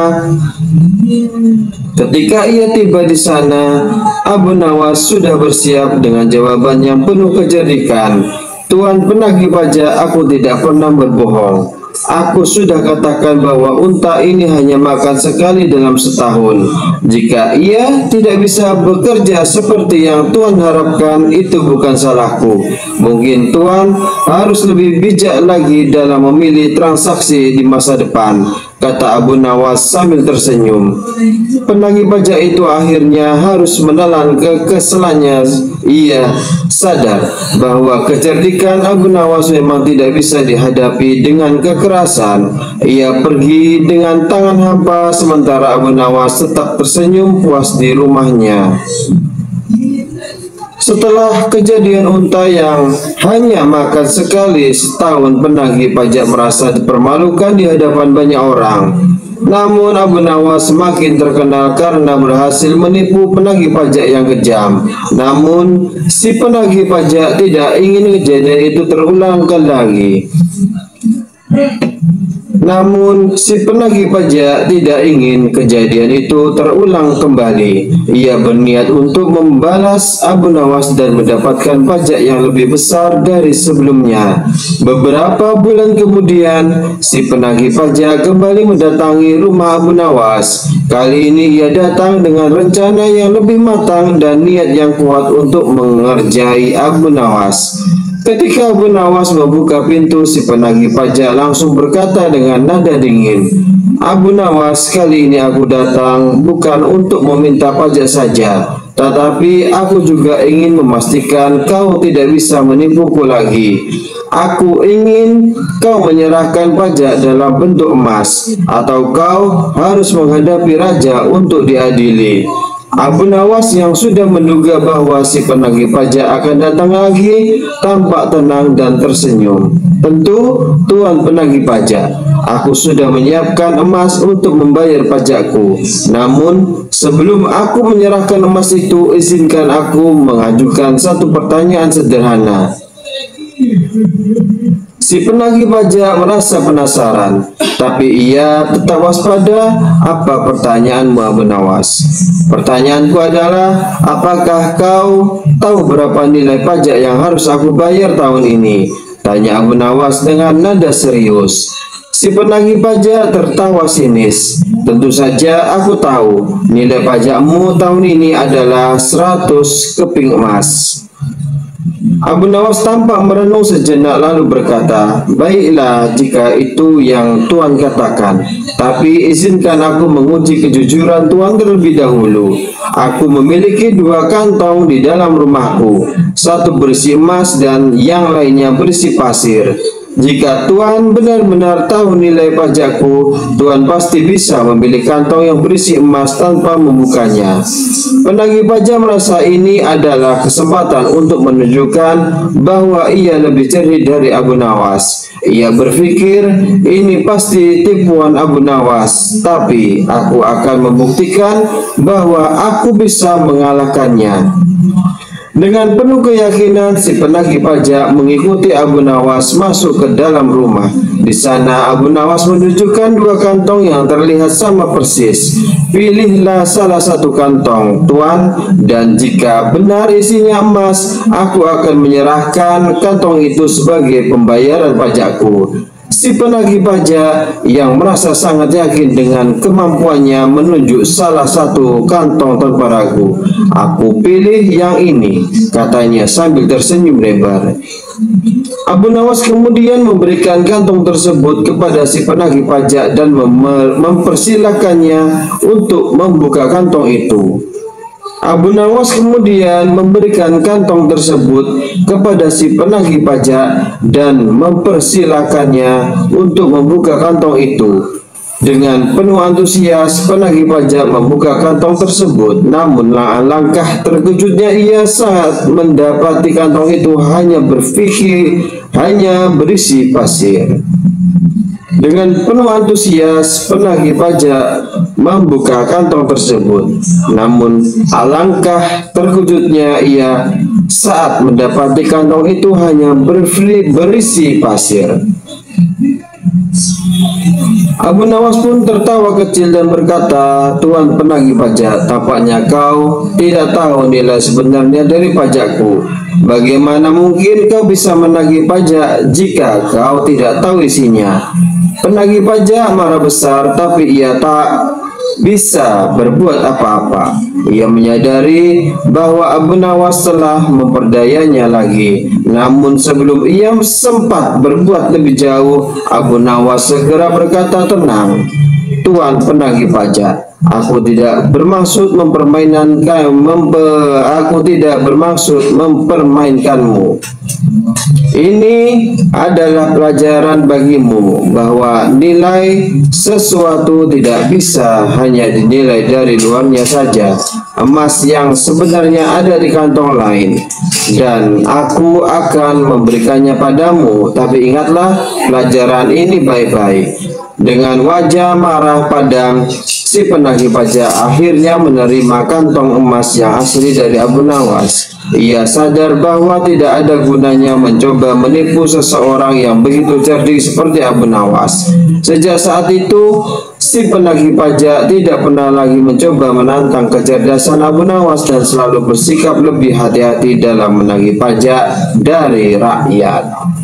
sana, Abu Nawas sudah bersiap dengan jawaban yang penuh kecerdikan. "Tuan penagih pajak, aku tidak pernah berbohong. Aku sudah katakan bahwa unta ini hanya makan sekali dalam setahun. Jika ia tidak bisa bekerja seperti yang Tuan harapkan, itu bukan salahku. Mungkin Tuan harus lebih bijak lagi dalam memilih transaksi di masa depan," kata Abu Nawas sambil tersenyum. Penagih pajak itu akhirnya harus menelan kekesalannya. Ia sadar bahwa kecerdikan Abu Nawas memang tidak bisa dihadapi dengan kekerasan. Ia pergi dengan tangan hampa, sementara Abu Nawas tetap tersenyum puas di rumahnya. Setelah kejadian unta yang hanya makan sekali setahun, penagih pajak merasa dipermalukan di hadapan banyak orang. Namun Abu Nawas semakin terkenal karena berhasil menipu penagih pajak yang kejam. Namun si penagih pajak tidak ingin kejadian itu terulang lagi. Namun si penagih pajak tidak ingin kejadian itu terulang kembali. Ia berniat untuk membalas Abu Nawas dan mendapatkan pajak yang lebih besar dari sebelumnya. Beberapa bulan kemudian, si penagih pajak kembali mendatangi rumah Abu Nawas. Kali ini ia datang dengan rencana yang lebih matang dan niat yang kuat untuk mengerjai Abu Nawas. Ketika Abu Nawas membuka pintu, si penagih pajak langsung berkata dengan nada dingin, "Abu Nawas, kali ini aku datang bukan untuk meminta pajak saja, tetapi aku juga ingin memastikan kau tidak bisa menipuku lagi. Aku ingin kau menyerahkan pajak dalam bentuk emas, atau kau harus menghadapi raja untuk diadili." Abu Nawas yang sudah menduga bahwa si penagih pajak akan datang lagi tampak tenang dan tersenyum. "Tentu, Tuan penagih pajak, aku sudah menyiapkan emas untuk membayar pajakku. Namun, sebelum aku menyerahkan emas itu, izinkan aku mengajukan satu pertanyaan sederhana." Si penagih pajak merasa penasaran, tapi ia tetap waspada. "Apa pertanyaanmu, Abu Nawas?" "Pertanyaanku adalah, apakah kau tahu berapa nilai pajak yang harus aku bayar tahun ini?" tanya Abu Nawas dengan nada serius. Si penagih pajak tertawa sinis. "Tentu saja aku tahu. Nilai pajakmu tahun ini adalah 100 keping emas." Abu Nawas tampak merenung sejenak lalu berkata, "Baiklah jika itu yang Tuan katakan, tapi izinkan aku menguji kejujuran Tuan terlebih dahulu. Aku memiliki 2 kantong di dalam rumahku, satu berisi emas dan yang lainnya berisi pasir. Jika Tuan benar-benar tahu nilai pajakku, Tuan pasti bisa memilih kantong yang berisi emas tanpa membukanya." Penagih pajak merasa ini adalah kesempatan untuk menunjukkan bahwa ia lebih cerdik dari Abu Nawas. Ia berpikir, ini pasti tipuan Abu Nawas, tapi aku akan membuktikan bahwa aku bisa mengalahkannya. Dengan penuh keyakinan, si penagih pajak mengikuti Abu Nawas masuk ke dalam rumah. Di sana Abu Nawas menunjukkan 2 kantong yang terlihat sama persis. "Pilihlah salah satu kantong, Tuan, dan jika benar isinya emas, aku akan menyerahkan kantong itu sebagai pembayaran pajakku." Si penagih pajak yang merasa sangat yakin dengan kemampuannya menunjuk salah satu kantong tanpa ragu. "Aku pilih yang ini," katanya sambil tersenyum lebar. Abu Nawas kemudian memberikan kantong tersebut kepada si penagih pajak dan mempersilahkannya untuk membuka kantong itu. Abu Nawas kemudian memberikan kantong tersebut kepada si penagih pajak dan mempersilahkannya untuk membuka kantong itu. Dengan penuh antusias, penagih pajak membuka kantong tersebut. Namun alangkah terkejutnya ia saat mendapati kantong itu hanya berisi pasir. Dengan penuh antusias, penagih pajak membuka kantong tersebut. Namun alangkah terkejutnya ia saat mendapati kantong itu hanya berisi pasir. Abu Nawas pun tertawa kecil dan berkata, "Tuan penagih pajak, tampaknya kau tidak tahu nilai sebenarnya dari pajakku. Bagaimana mungkin kau bisa menagih pajak jika kau tidak tahu isinya?" Penagih pajak marah besar, tapi ia tak bisa berbuat apa-apa. Ia menyadari bahwa Abu Nawas telah memperdayanya lagi. Namun sebelum ia sempat berbuat lebih jauh, Abu Nawas segera berkata tenang, "Tuan penagih pajak, aku tidak bermaksud mempermainkanmu. Ini adalah pelajaran bagimu bahwa nilai sesuatu tidak bisa hanya dinilai dari luarnya saja. Emas yang sebenarnya ada di kantong lain, dan aku akan memberikannya padamu. Tapi ingatlah pelajaran ini baik-baik." Dengan wajah marah padam, Si penagih pajak akhirnya menerima kantong emas yang asli dari Abu Nawas. Ia sadar bahwa tidak ada gunanya mencoba menipu seseorang yang begitu cerdik seperti Abu Nawas. Sejak saat itu, si penagih pajak tidak pernah lagi mencoba menantang kecerdasan Abu Nawas dan selalu bersikap lebih hati-hati dalam menagih pajak dari rakyat.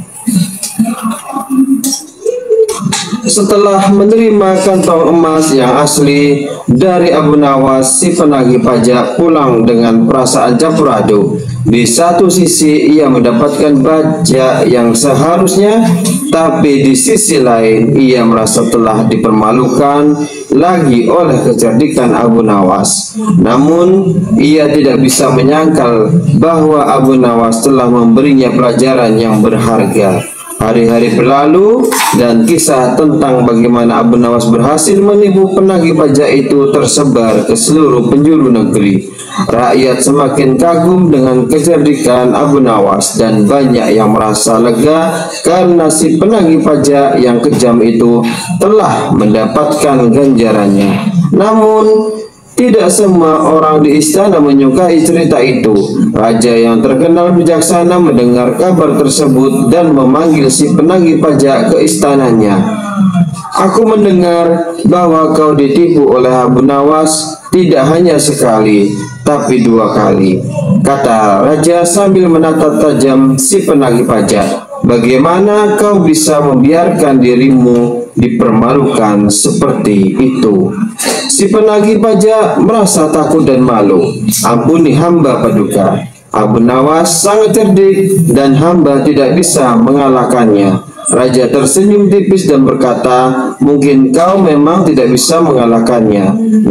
Setelah menerima kantong emas yang asli dari Abu Nawas, si penagih pajak pulang dengan perasaan campur aduk. Di satu sisi ia mendapatkan pajak yang seharusnya, tapi di sisi lain ia merasa telah dipermalukan lagi oleh kecerdikan Abu Nawas. Namun ia tidak bisa menyangkal bahwa Abu Nawas telah memberinya pelajaran yang berharga. Hari-hari berlalu dan kisah tentang bagaimana Abu Nawas berhasil menipu penagih pajak itu tersebar ke seluruh penjuru negeri. Rakyat semakin kagum dengan kecerdikan Abu Nawas dan banyak yang merasa lega karena si penagih pajak yang kejam itu telah mendapatkan ganjarannya. Namun tidak semua orang di istana menyukai cerita itu. Raja yang terkenal bijaksana mendengar kabar tersebut dan memanggil si penagih pajak ke istananya. Aku mendengar bahwa kau ditipu oleh Abu Nawas tidak hanya sekali, tapi 2 kali, kata raja sambil menatap tajam si penagih pajak. Bagaimana kau bisa membiarkan dirimu dipermalukan seperti itu? Si penagih pajak merasa takut dan malu. Ampuni hamba Paduka. Abu Nawas sangat cerdik dan hamba tidak bisa mengalahkannya. Raja tersenyum tipis dan berkata, mungkin kau memang tidak bisa mengalahkannya.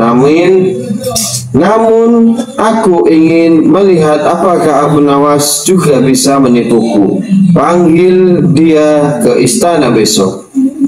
Namun aku ingin melihat apakah Abu Nawas juga bisa menipuku. Panggil dia ke istana besok.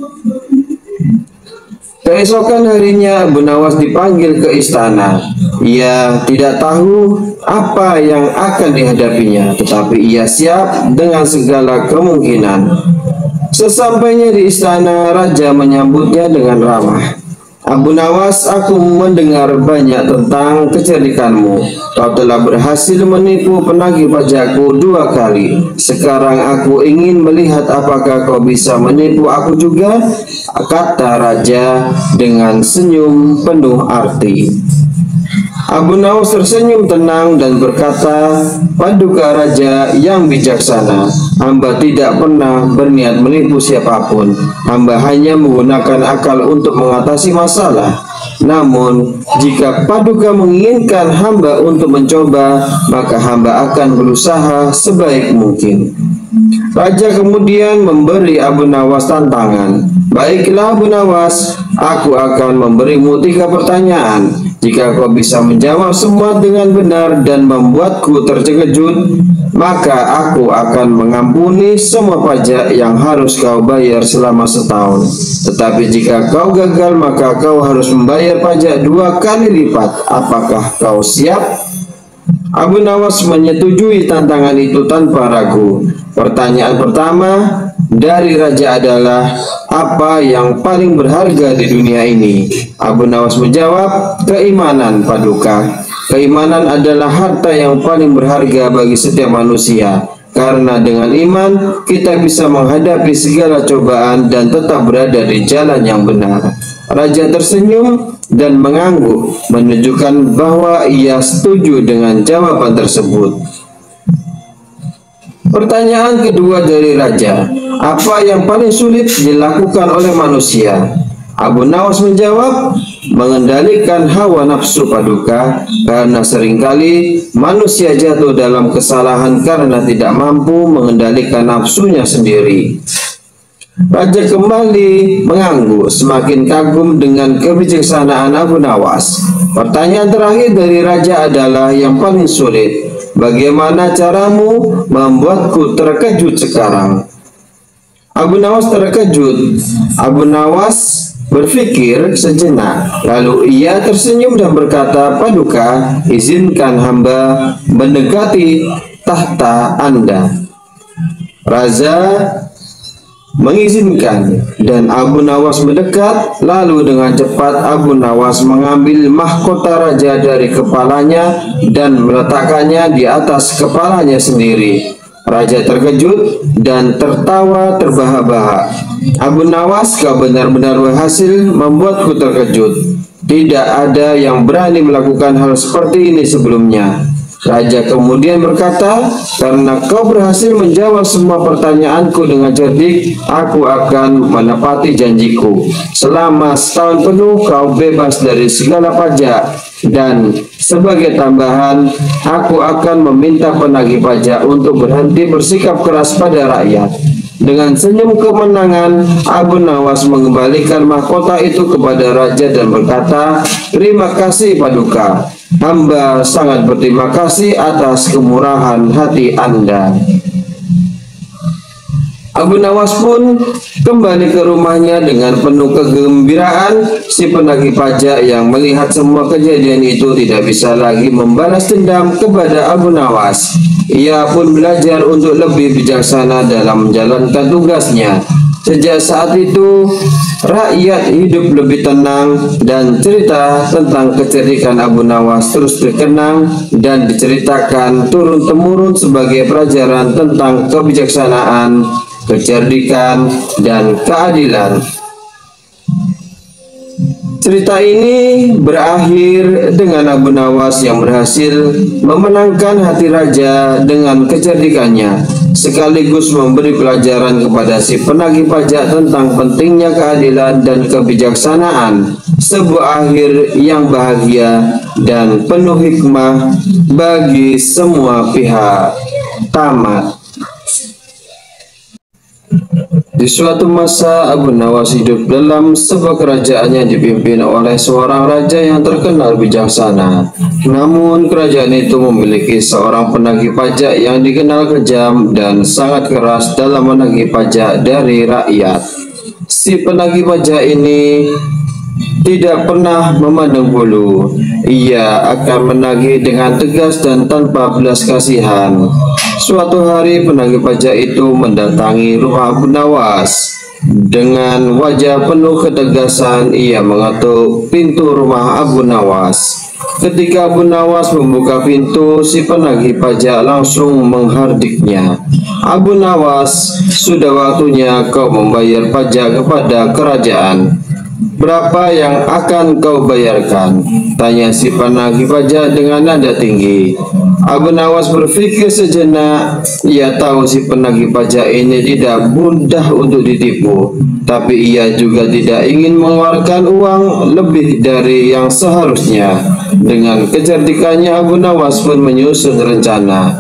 Keesokan harinya Abu Nawas dipanggil ke istana. Ia tidak tahu apa yang akan dihadapinya, tetapi ia siap dengan segala kemungkinan. Sesampainya di istana, raja menyambutnya dengan ramah. Abu Nawas, aku mendengar banyak tentang kecerdikanmu. Kau telah berhasil menipu penagih pajakku 2 kali. Sekarang aku ingin melihat apakah kau bisa menipu aku juga, kata raja dengan senyum penuh arti. Abu Nawas tersenyum tenang dan berkata, Paduka Raja yang bijaksana, hamba tidak pernah berniat menipu siapapun. Hamba hanya menggunakan akal untuk mengatasi masalah. Namun, jika Paduka menginginkan hamba untuk mencoba, maka hamba akan berusaha sebaik mungkin. Raja kemudian memberi Abu Nawas tantangan. Baiklah Abu Nawas, aku akan memberimu 3 pertanyaan. Jika kau bisa menjawab semua dengan benar dan membuatku terkejut, maka aku akan mengampuni semua pajak yang harus kau bayar selama setahun. Tetapi jika kau gagal, maka kau harus membayar pajak 2 kali lipat. Apakah kau siap? Abu Nawas menyetujui tantangan itu tanpa ragu. Pertanyaan pertama dari raja adalah, apa yang paling berharga di dunia ini? Abu Nawas menjawab, keimanan Paduka. Keimanan adalah harta yang paling berharga bagi setiap manusia. Karena dengan iman kita bisa menghadapi segala cobaan dan tetap berada di jalan yang benar. Raja tersenyum dan mengangguk, menunjukkan bahwa ia setuju dengan jawaban tersebut. Pertanyaan kedua dari raja, apa yang paling sulit dilakukan oleh manusia? Abu Nawas menjawab, mengendalikan hawa nafsu Paduka, karena seringkali manusia jatuh dalam kesalahan karena tidak mampu mengendalikan nafsunya sendiri. Raja kembali mengangguk, semakin kagum dengan kebijaksanaan Abu Nawas. Pertanyaan terakhir dari raja adalah yang paling sulit. Bagaimana caramu membuatku terkejut sekarang? Abu Nawas terkejut. Abu Nawas berpikir sejenak, lalu ia tersenyum dan berkata, Paduka, izinkan hamba mendekati tahta Anda. mengizinkan, dan Abu Nawas mendekat. Lalu dengan cepat Abu Nawas mengambil mahkota raja dari kepalanya dan meletakkannya di atas kepalanya sendiri. Raja terkejut dan tertawa terbahak-bahak. Abu Nawas, kau benar-benar berhasil membuatku terkejut. Tidak ada yang berani melakukan hal seperti ini sebelumnya. Raja kemudian berkata, karena kau berhasil menjawab semua pertanyaanku dengan cerdik, aku akan menepati janjiku. Selama setahun penuh kau bebas dari segala pajak, dan sebagai tambahan, aku akan meminta penagih pajak untuk berhenti bersikap keras pada rakyat. Dengan senyum kemenangan, Abu Nawas mengembalikan mahkota itu kepada raja dan berkata, terima kasih Paduka. Hamba sangat berterima kasih atas kemurahan hati Anda. Abu Nawas pun kembali ke rumahnya dengan penuh kegembiraan. Si penagih pajak yang melihat semua kejadian itu tidak bisa lagi membalas dendam kepada Abu Nawas. Ia pun belajar untuk lebih bijaksana dalam menjalankan tugasnya. Sejak saat itu, rakyat hidup lebih tenang, dan cerita tentang kecerdikan Abu Nawas terus dikenang dan diceritakan turun-temurun sebagai pelajaran tentang kebijaksanaan, kecerdikan, dan keadilan. Cerita ini berakhir dengan Abu Nawas yang berhasil memenangkan hati raja dengan kecerdikannya, sekaligus memberi pelajaran kepada si penagih pajak tentang pentingnya keadilan dan kebijaksanaan, sebuah akhir yang bahagia dan penuh hikmah bagi semua pihak. Tamat. Di suatu masa, Abu Nawas hidup dalam sebuah kerajaan yang dipimpin oleh seorang raja yang terkenal bijaksana. Namun, kerajaan itu memiliki seorang penagih pajak yang dikenal kejam dan sangat keras dalam menagih pajak dari rakyat. Si penagih pajak ini tidak pernah memandang bulu. Ia akan menagih dengan tegas dan tanpa belas kasihan. Suatu hari penagih pajak itu mendatangi rumah Abu Nawas. Dengan wajah penuh ketegasan, ia mengetuk pintu rumah Abu Nawas. Ketika Abu Nawas membuka pintu, si penagih pajak langsung menghardiknya. Abu Nawas, sudah waktunya kau membayar pajak kepada kerajaan. Berapa yang akan kau bayarkan? Tanya si penagih pajak dengan nada tinggi. Abu Nawas berpikir sejenak. Ia tahu si penagih pajak ini tidak mudah untuk ditipu, tapi ia juga tidak ingin mengeluarkan uang lebih dari yang seharusnya. Dengan kecerdikannya, Abu Nawas pun menyusun rencana.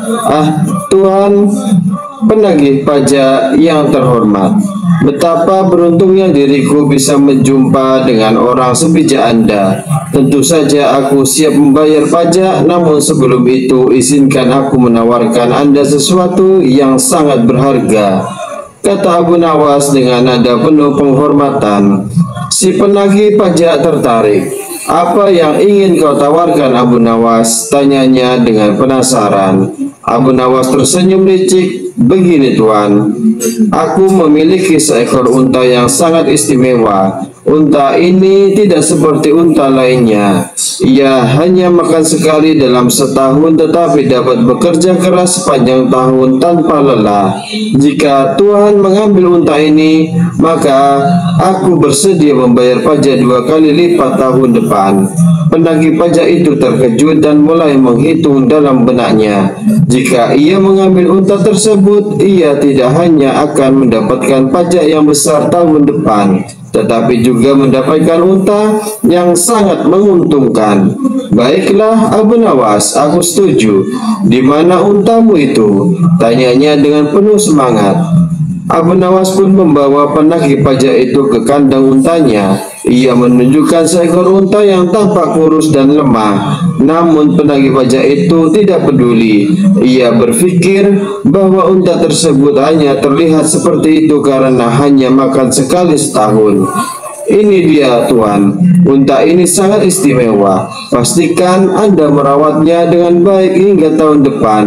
Tuhan penagih pajak yang terhormat, betapa beruntungnya diriku bisa berjumpa dengan orang sebijak Anda. Tentu saja aku siap membayar pajak, namun sebelum itu izinkan aku menawarkan Anda sesuatu yang sangat berharga, kata Abu Nawas dengan nada penuh penghormatan. Si penagih pajak tertarik. Apa yang ingin kau tawarkan, Abu Nawas? Tanyanya dengan penasaran. Abu Nawas tersenyum licik. Begini Tuan, aku memiliki seekor unta yang sangat istimewa. Unta ini tidak seperti unta lainnya. Ia hanya makan sekali dalam setahun, tetapi dapat bekerja keras sepanjang tahun tanpa lelah. Jika Tuhan mengambil unta ini, maka aku bersedia membayar pajak 2 kali lipat tahun depan. Penagih pajak itu terkejut dan mulai menghitung dalam benaknya. Jika ia mengambil unta tersebut, ia tidak hanya akan mendapatkan pajak yang besar tahun depan, tetapi juga mendapatkan unta yang sangat menguntungkan. Baiklah Abu Nawas, aku setuju. Di mana untamu itu? Tanyanya dengan penuh semangat. Abu Nawas pun membawa penagih pajak itu ke kandang untanya. Ia menunjukkan seekor unta yang tampak kurus dan lemah. Namun penagih pajak itu tidak peduli. Ia berpikir bahwa unta tersebut hanya terlihat seperti itu karena hanya makan sekali setahun. Ini dia Tuan, unta ini sangat istimewa. Pastikan Anda merawatnya dengan baik hingga tahun depan.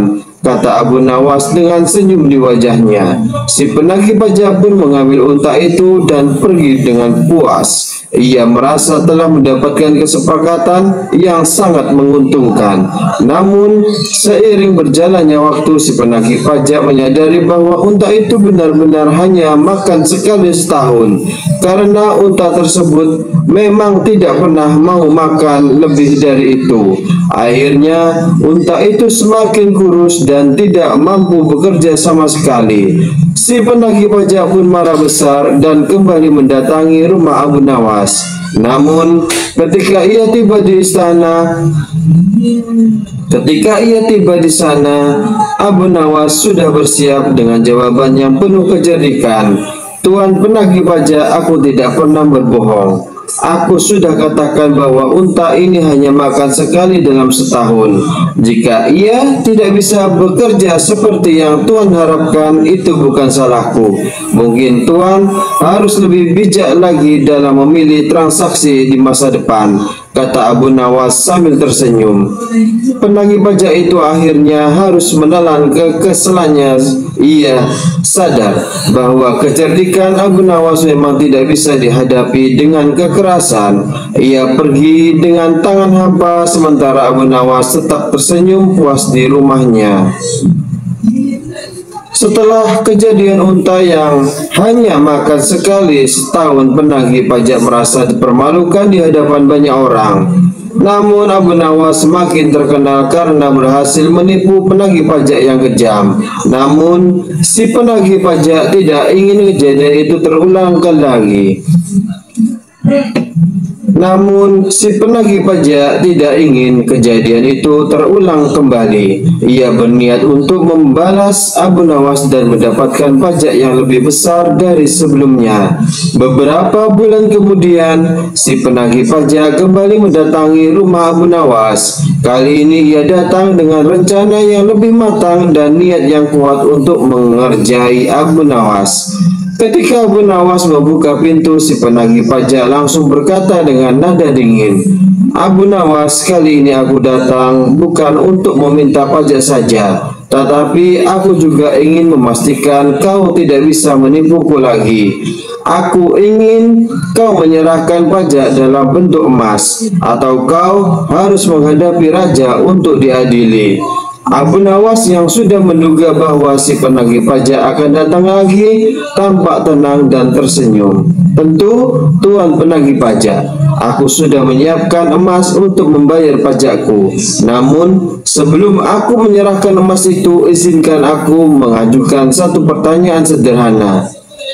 kata Abu Nawas dengan senyum di wajahnya. Si penagih pajak pun mengambil unta itu dan pergi dengan puas. Ia merasa telah mendapatkan kesepakatan yang sangat menguntungkan. Namun, seiring berjalannya waktu, si penagih pajak menyadari bahwa unta itu benar-benar hanya makan sekali setahun, karena unta tersebut memang tidak pernah mau makan lebih dari itu. Akhirnya, unta itu semakin kurus dan tidak mampu bekerja sama sekali. Si penagih pajak pun marah besar dan kembali mendatangi rumah Abu Nawas. Namun, ketika ia tiba di sana, Abu Nawas sudah bersiap dengan jawaban yang penuh kecerdikan. Tuan penagih pajak, aku tidak pernah berbohong. Aku sudah katakan bahwa unta ini hanya makan sekali dalam setahun. Jika ia tidak bisa bekerja seperti yang Tuan harapkan, itu bukan salahku. Mungkin Tuan harus lebih bijak lagi dalam memilih transaksi di masa depan, kata Abu Nawas sambil tersenyum. Penagih pajak itu akhirnya harus menelan kekesalannya. Ia sadar bahwa kecerdikan Abu Nawas memang tidak bisa dihadapi dengan kekerasan. Ia pergi dengan tangan hampa sementara Abu Nawas tetap tersenyum puas di rumahnya. Setelah kejadian unta yang hanya makan sekali setahun, penagih pajak merasa dipermalukan di hadapan banyak orang. Namun Abu Nawas semakin terkenal karena berhasil menipu penagih pajak yang kejam. Namun si penagih pajak tidak ingin kejadian itu terulang lagi. Kembali. Ia berniat untuk membalas Abu Nawas dan mendapatkan pajak yang lebih besar dari sebelumnya. Beberapa bulan kemudian, si penagih pajak kembali mendatangi rumah Abu Nawas. Kali ini ia datang dengan rencana yang lebih matang dan niat yang kuat untuk mengerjai Abu Nawas. Ketika Abu Nawas membuka pintu, si penagih pajak langsung berkata dengan nada dingin, "Abu Nawas, kali ini aku datang bukan untuk meminta pajak saja, tetapi aku juga ingin memastikan kau tidak bisa menipuku lagi. Aku ingin kau menyerahkan pajak dalam bentuk emas, atau kau harus menghadapi raja untuk diadili." Abu Nawas yang sudah menduga bahwa si penagih pajak akan datang lagi tampak tenang dan tersenyum. "Tentu, Tuan penagih pajak, aku sudah menyiapkan emas untuk membayar pajakku. Namun, sebelum aku menyerahkan emas itu, izinkan aku mengajukan satu pertanyaan sederhana."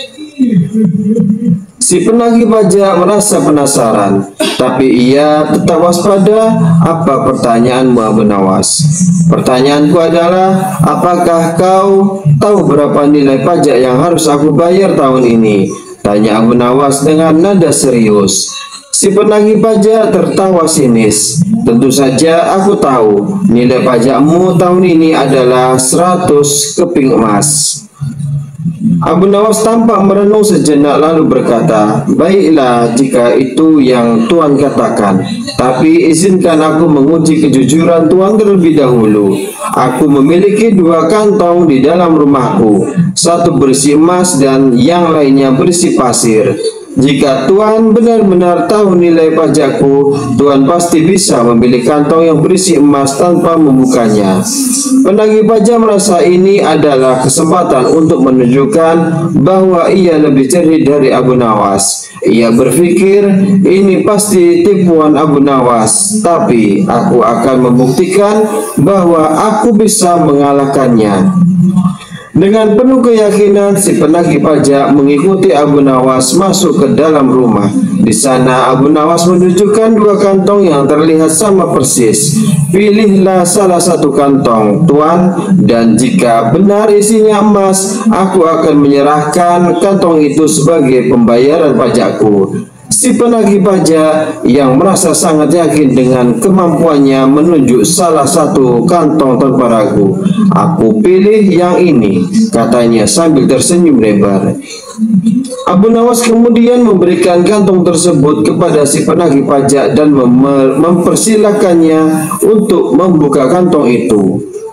Si penagih pajak merasa penasaran, tapi ia tetap waspada. "Apa pertanyaanmu, Abu Nawas?" "Pertanyaanku adalah, apakah kau tahu berapa nilai pajak yang harus aku bayar tahun ini?" tanya Abu Nawas dengan nada serius. Si penagih pajak tertawa sinis. "Tentu saja aku tahu. Nilai pajakmu tahun ini adalah 100 keping emas." Abu Nawas tampak merenung sejenak lalu berkata, "Baiklah jika itu yang Tuan katakan, tapi izinkan aku menguji kejujuran Tuan terlebih dahulu. Aku memiliki 2 kantong di dalam rumahku, satu berisi emas dan yang lainnya berisi pasir. Jika Tuan benar-benar tahu nilai pajakku, Tuan pasti bisa membeli kantong yang berisi emas tanpa membukanya." Penagih pajak merasa ini adalah kesempatan untuk menunjukkan bahwa ia lebih cerdik dari Abu Nawas. Ia berpikir, ini pasti tipuan Abu Nawas, tapi aku akan membuktikan bahwa aku bisa mengalahkannya. Dengan penuh keyakinan, si penagih pajak mengikuti Abu Nawas masuk ke dalam rumah. Di sana Abu Nawas menunjukkan 2 kantong yang terlihat sama persis. "Pilihlah salah satu kantong, Tuan, dan jika benar isinya emas, aku akan menyerahkan kantong itu sebagai pembayaran pajakku." Si penagih pajak yang merasa sangat yakin dengan kemampuannya menunjuk salah satu kantong tanpa ragu. "Aku pilih yang ini," katanya sambil tersenyum lebar. Abu Nawas kemudian memberikan kantong tersebut kepada si penagih pajak dan mempersilahkannya untuk membuka kantong itu.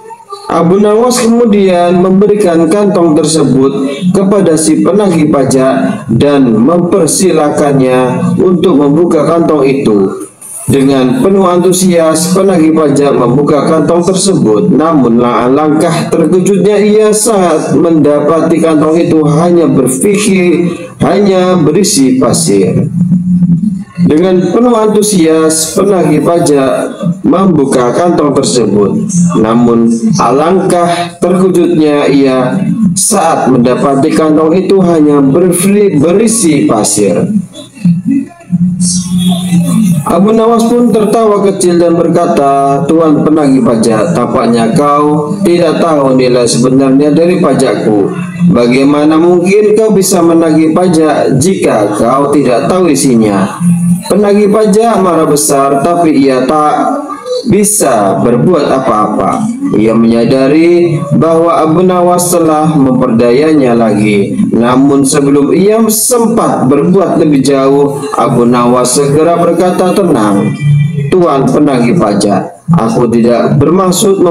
Abu Nawas kemudian memberikan kantong tersebut kepada si penagih pajak dan mempersilakannya untuk membuka kantong itu. Dengan penuh antusias, penagih pajak membuka kantong tersebut. Namun alangkah terkejutnya ia saat mendapati kantong itu hanya berisi pasir. Dengan penuh antusias, penagih pajak membuka kantong tersebut. Namun alangkah terkejutnya ia saat mendapati kantong itu hanya berisi pasir. Abu Nawas pun tertawa kecil dan berkata, "Tuan penagih pajak, tampaknya kau tidak tahu nilai sebenarnya dari pajakku. Bagaimana mungkin kau bisa menagih pajak jika kau tidak tahu isinya?" Penagih pajak marah besar, tapi ia tak bisa berbuat apa-apa. Ia menyadari bahwa Abu Nawas telah memperdayanya lagi. Namun sebelum ia sempat berbuat lebih jauh, Abu Nawas segera berkata, "Tenang, Tuan penagih pajak, aku tidak bermaksud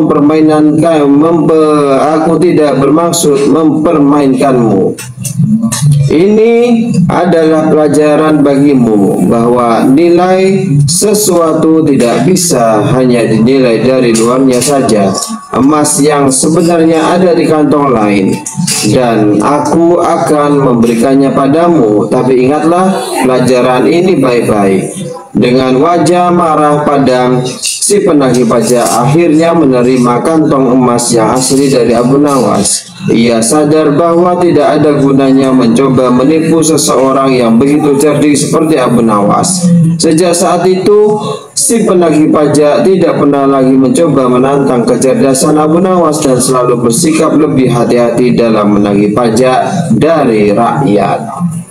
mempermainkanmu. Ini adalah pelajaran bagimu bahwa nilai sesuatu tidak bisa hanya dinilai dari luarnya saja. Emas yang sebenarnya ada di kantong lain, dan aku akan memberikannya padamu. Tapi ingatlah pelajaran ini baik-baik." Dengan wajah marah padam, si penagih pajak akhirnya menerima kantong emas yang asli dari Abu Nawas. Ia sadar bahwa tidak ada gunanya mencoba menipu seseorang yang begitu cerdik seperti Abu Nawas. Sejak saat itu, si penagih pajak tidak pernah lagi mencoba menantang kecerdasan Abu Nawas dan selalu bersikap lebih hati-hati dalam menagih pajak dari rakyat.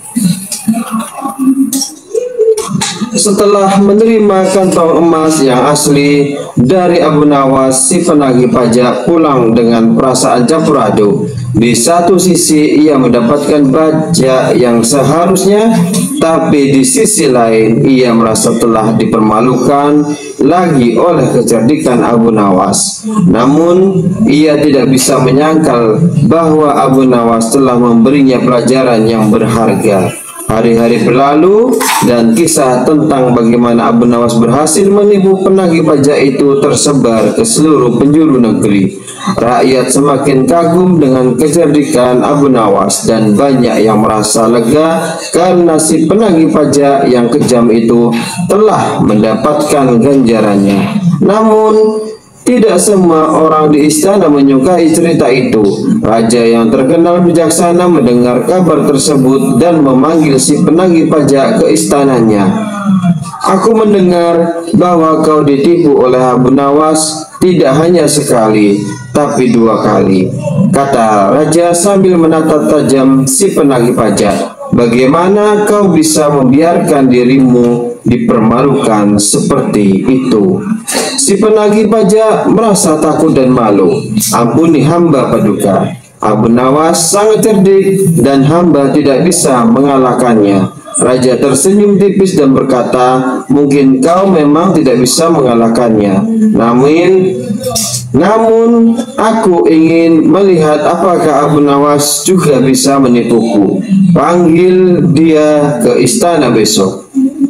Setelah menerima kantong emas yang asli dari Abu Nawas, si penagih pajak pulang dengan perasaan campur aduk. Di satu sisi ia mendapatkan pajak yang seharusnya, tapi di sisi lain ia merasa telah dipermalukan lagi oleh kecerdikan Abu Nawas. Namun ia tidak bisa menyangkal bahwa Abu Nawas telah memberinya pelajaran yang berharga. Hari-hari berlalu dan kisah tentang bagaimana Abu Nawas berhasil menipu penagih pajak itu tersebar ke seluruh penjuru negeri. Rakyat semakin kagum dengan kecerdikan Abu Nawas dan banyak yang merasa lega karena si penagih pajak yang kejam itu telah mendapatkan ganjarannya. Namun tidak semua orang di istana menyukai cerita itu. Raja yang terkenal bijaksana mendengar kabar tersebut dan memanggil si penagih pajak ke istananya. "Aku mendengar bahwa kau ditipu oleh Abu Nawas tidak hanya sekali, tapi 2 kali," kata raja sambil menatap tajam si penagih pajak. "Bagaimana kau bisa membiarkan dirimu dipermalukan seperti itu?" Si penagih pajak merasa takut dan malu. "Ampuni hamba Paduka. Abu Nawas sangat cerdik dan hamba tidak bisa mengalahkannya." Raja tersenyum tipis dan berkata, "Mungkin kau memang tidak bisa mengalahkannya. Namun aku ingin melihat apakah Abu Nawas juga bisa menipuku. Panggil dia ke istana besok."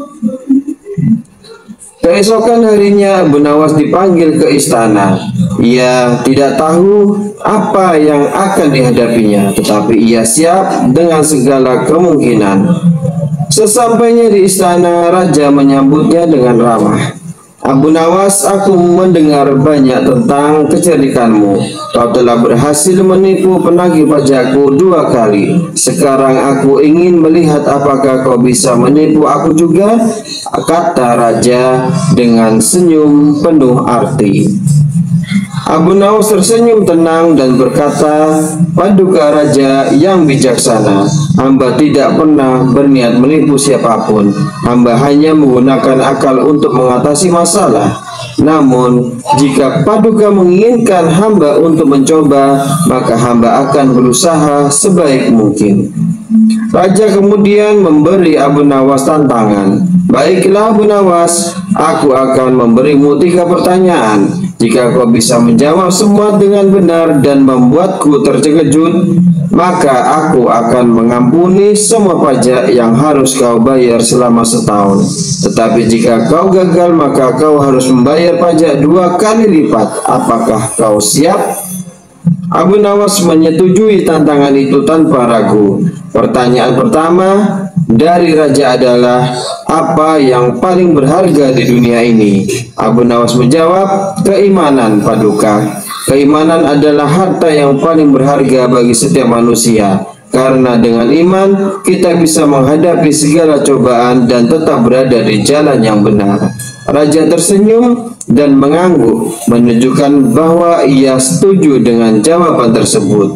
Keesokan harinya Abu Nawas dipanggil ke istana. Ia tidak tahu apa yang akan dihadapinya, tetapi ia siap dengan segala kemungkinan. Sesampainya di istana, raja menyambutnya dengan ramah. "Abu Nawas, aku mendengar banyak tentang kecerdikanmu. Kau telah berhasil menipu penagih pajakku 2 kali. Sekarang aku ingin melihat apakah kau bisa menipu aku juga," kata raja dengan senyum penuh arti. Abu Nawas tersenyum tenang dan berkata, "Paduka raja yang bijaksana, hamba tidak pernah berniat menipu siapapun. Hamba hanya menggunakan akal untuk mengatasi masalah. Namun, jika Paduka menginginkan hamba untuk mencoba, maka hamba akan berusaha sebaik mungkin." Raja kemudian memberi Abu Nawas tantangan. "Baiklah Abu Nawas, aku akan memberimu 3 pertanyaan. Jika kau bisa menjawab semua dengan benar dan membuatku terkejut, maka aku akan mengampuni semua pajak yang harus kau bayar selama setahun. Tetapi jika kau gagal, maka kau harus membayar pajak 2 kali lipat. Apakah kau siap? Abu Nawas menyetujui tantangan itu tanpa ragu. Pertanyaan pertama dari raja adalah, apa yang paling berharga di dunia ini? Abu Nawas menjawab, keimanan, Paduka. Keimanan adalah harta yang paling berharga bagi setiap manusia. Karena dengan iman, kita bisa menghadapi segala cobaan dan tetap berada di jalan yang benar. Raja tersenyum dan mengangguk, menunjukkan bahwa ia setuju dengan jawaban tersebut.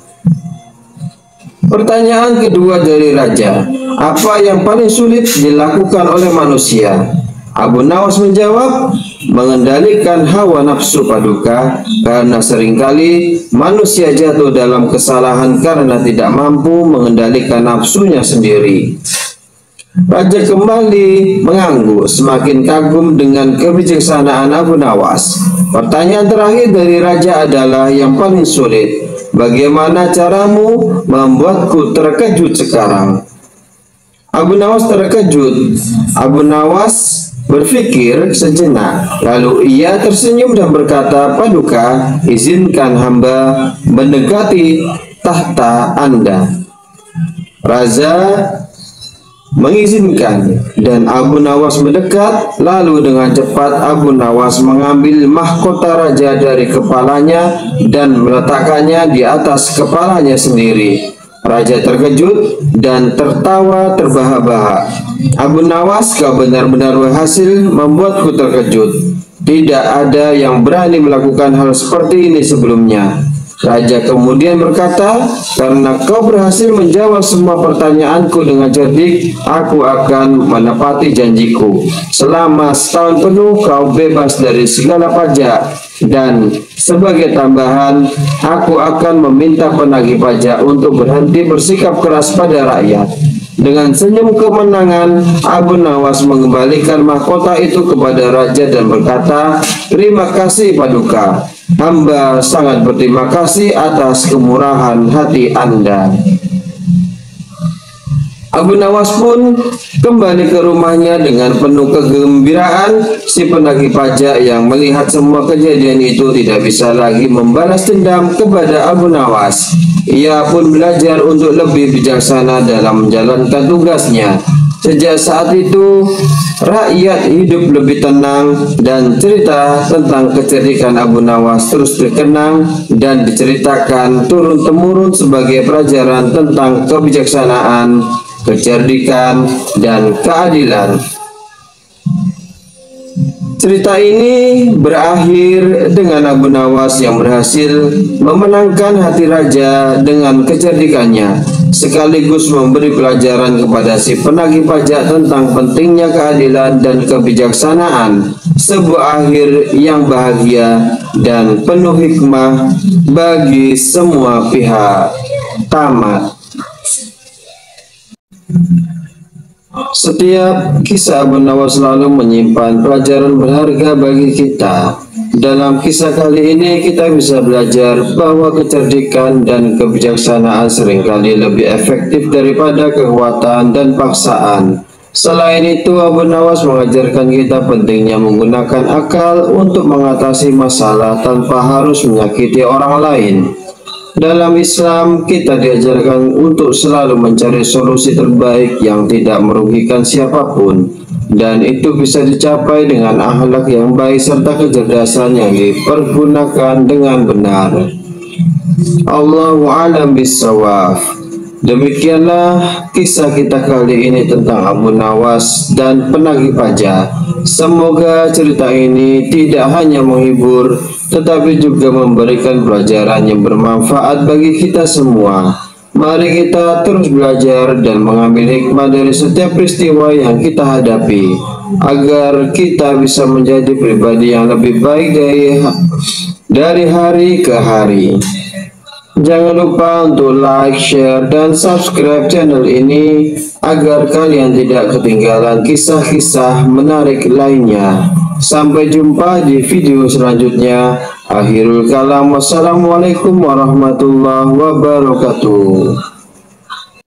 Pertanyaan kedua dari raja, apa yang paling sulit dilakukan oleh manusia? Abu Nawas menjawab, mengendalikan hawa nafsu, Paduka, karena seringkali manusia jatuh dalam kesalahan karena tidak mampu mengendalikan nafsunya sendiri. Raja kembali mengangguk, semakin kagum dengan kebijaksanaan Abu Nawas. Pertanyaan terakhir dari raja adalah yang paling sulit. Bagaimana caramu membuatku terkejut sekarang? Abu Nawas terkejut. Abu Nawas berpikir sejenak, lalu ia tersenyum dan berkata, Paduka, izinkan hamba mendekati tahta Anda. Raja mengizinkan dan Abu Nawas mendekat. Lalu dengan cepat Abu Nawas mengambil mahkota raja dari kepalanya dan meletakkannya di atas kepalanya sendiri. Raja terkejut dan tertawa terbahak-bahak. Abu Nawas, kau benar-benar berhasil membuatku terkejut. Tidak ada yang berani melakukan hal seperti ini sebelumnya. Raja kemudian berkata, karena kau berhasil menjawab semua pertanyaanku dengan cerdik, aku akan menepati janjiku. Selama setahun penuh kau bebas dari segala pajak, dan sebagai tambahan, aku akan meminta penagih pajak untuk berhenti bersikap keras pada rakyat. Dengan senyum kemenangan, Abu Nawas mengembalikan mahkota itu kepada raja dan berkata, terima kasih, Paduka. Hamba sangat berterima kasih atas kemurahan hati Anda. Abu Nawas pun kembali ke rumahnya dengan penuh kegembiraan. Si penagih pajak yang melihat semua kejadian itu tidak bisa lagi membalas dendam kepada Abu Nawas. Ia pun belajar untuk lebih bijaksana dalam menjalankan tugasnya. Sejak saat itu, rakyat hidup lebih tenang dan cerita tentang kecerdikan Abu Nawas terus dikenang dan diceritakan turun-temurun sebagai pelajaran tentang kebijaksanaan, kecerdikan, dan keadilan. Cerita ini berakhir dengan Abu Nawas yang berhasil memenangkan hati raja dengan kecerdikannya, sekaligus memberi pelajaran kepada si penagih pajak tentang pentingnya keadilan dan kebijaksanaan, sebuah akhir yang bahagia dan penuh hikmah bagi semua pihak. Tamat. Setiap kisah Abu Nawas selalu menyimpan pelajaran berharga bagi kita. Dalam kisah kali ini kita bisa belajar bahwa kecerdikan dan kebijaksanaan seringkali lebih efektif daripada kekuatan dan paksaan. Selain itu, Abu Nawas mengajarkan kita pentingnya menggunakan akal untuk mengatasi masalah tanpa harus menyakiti orang lain. Dalam Islam, kita diajarkan untuk selalu mencari solusi terbaik yang tidak merugikan siapapun, dan itu bisa dicapai dengan akhlak yang baik serta kecerdasan yang dipergunakan dengan benar. Allahu a'lam bishawab. Demikianlah kisah kita kali ini tentang Abu Nawas dan penagih pajak. Semoga cerita ini tidak hanya menghibur, tetapi juga memberikan pelajaran yang bermanfaat bagi kita semua. Mari kita terus belajar dan mengambil hikmah dari setiap peristiwa yang kita hadapi, agar kita bisa menjadi pribadi yang lebih baik dari hari ke hari. Jangan lupa untuk like, share, dan subscribe channel ini agar kalian tidak ketinggalan kisah-kisah menarik lainnya. Sampai jumpa di video selanjutnya. Akhirul kalam, wassalamualaikum warahmatullahi wabarakatuh.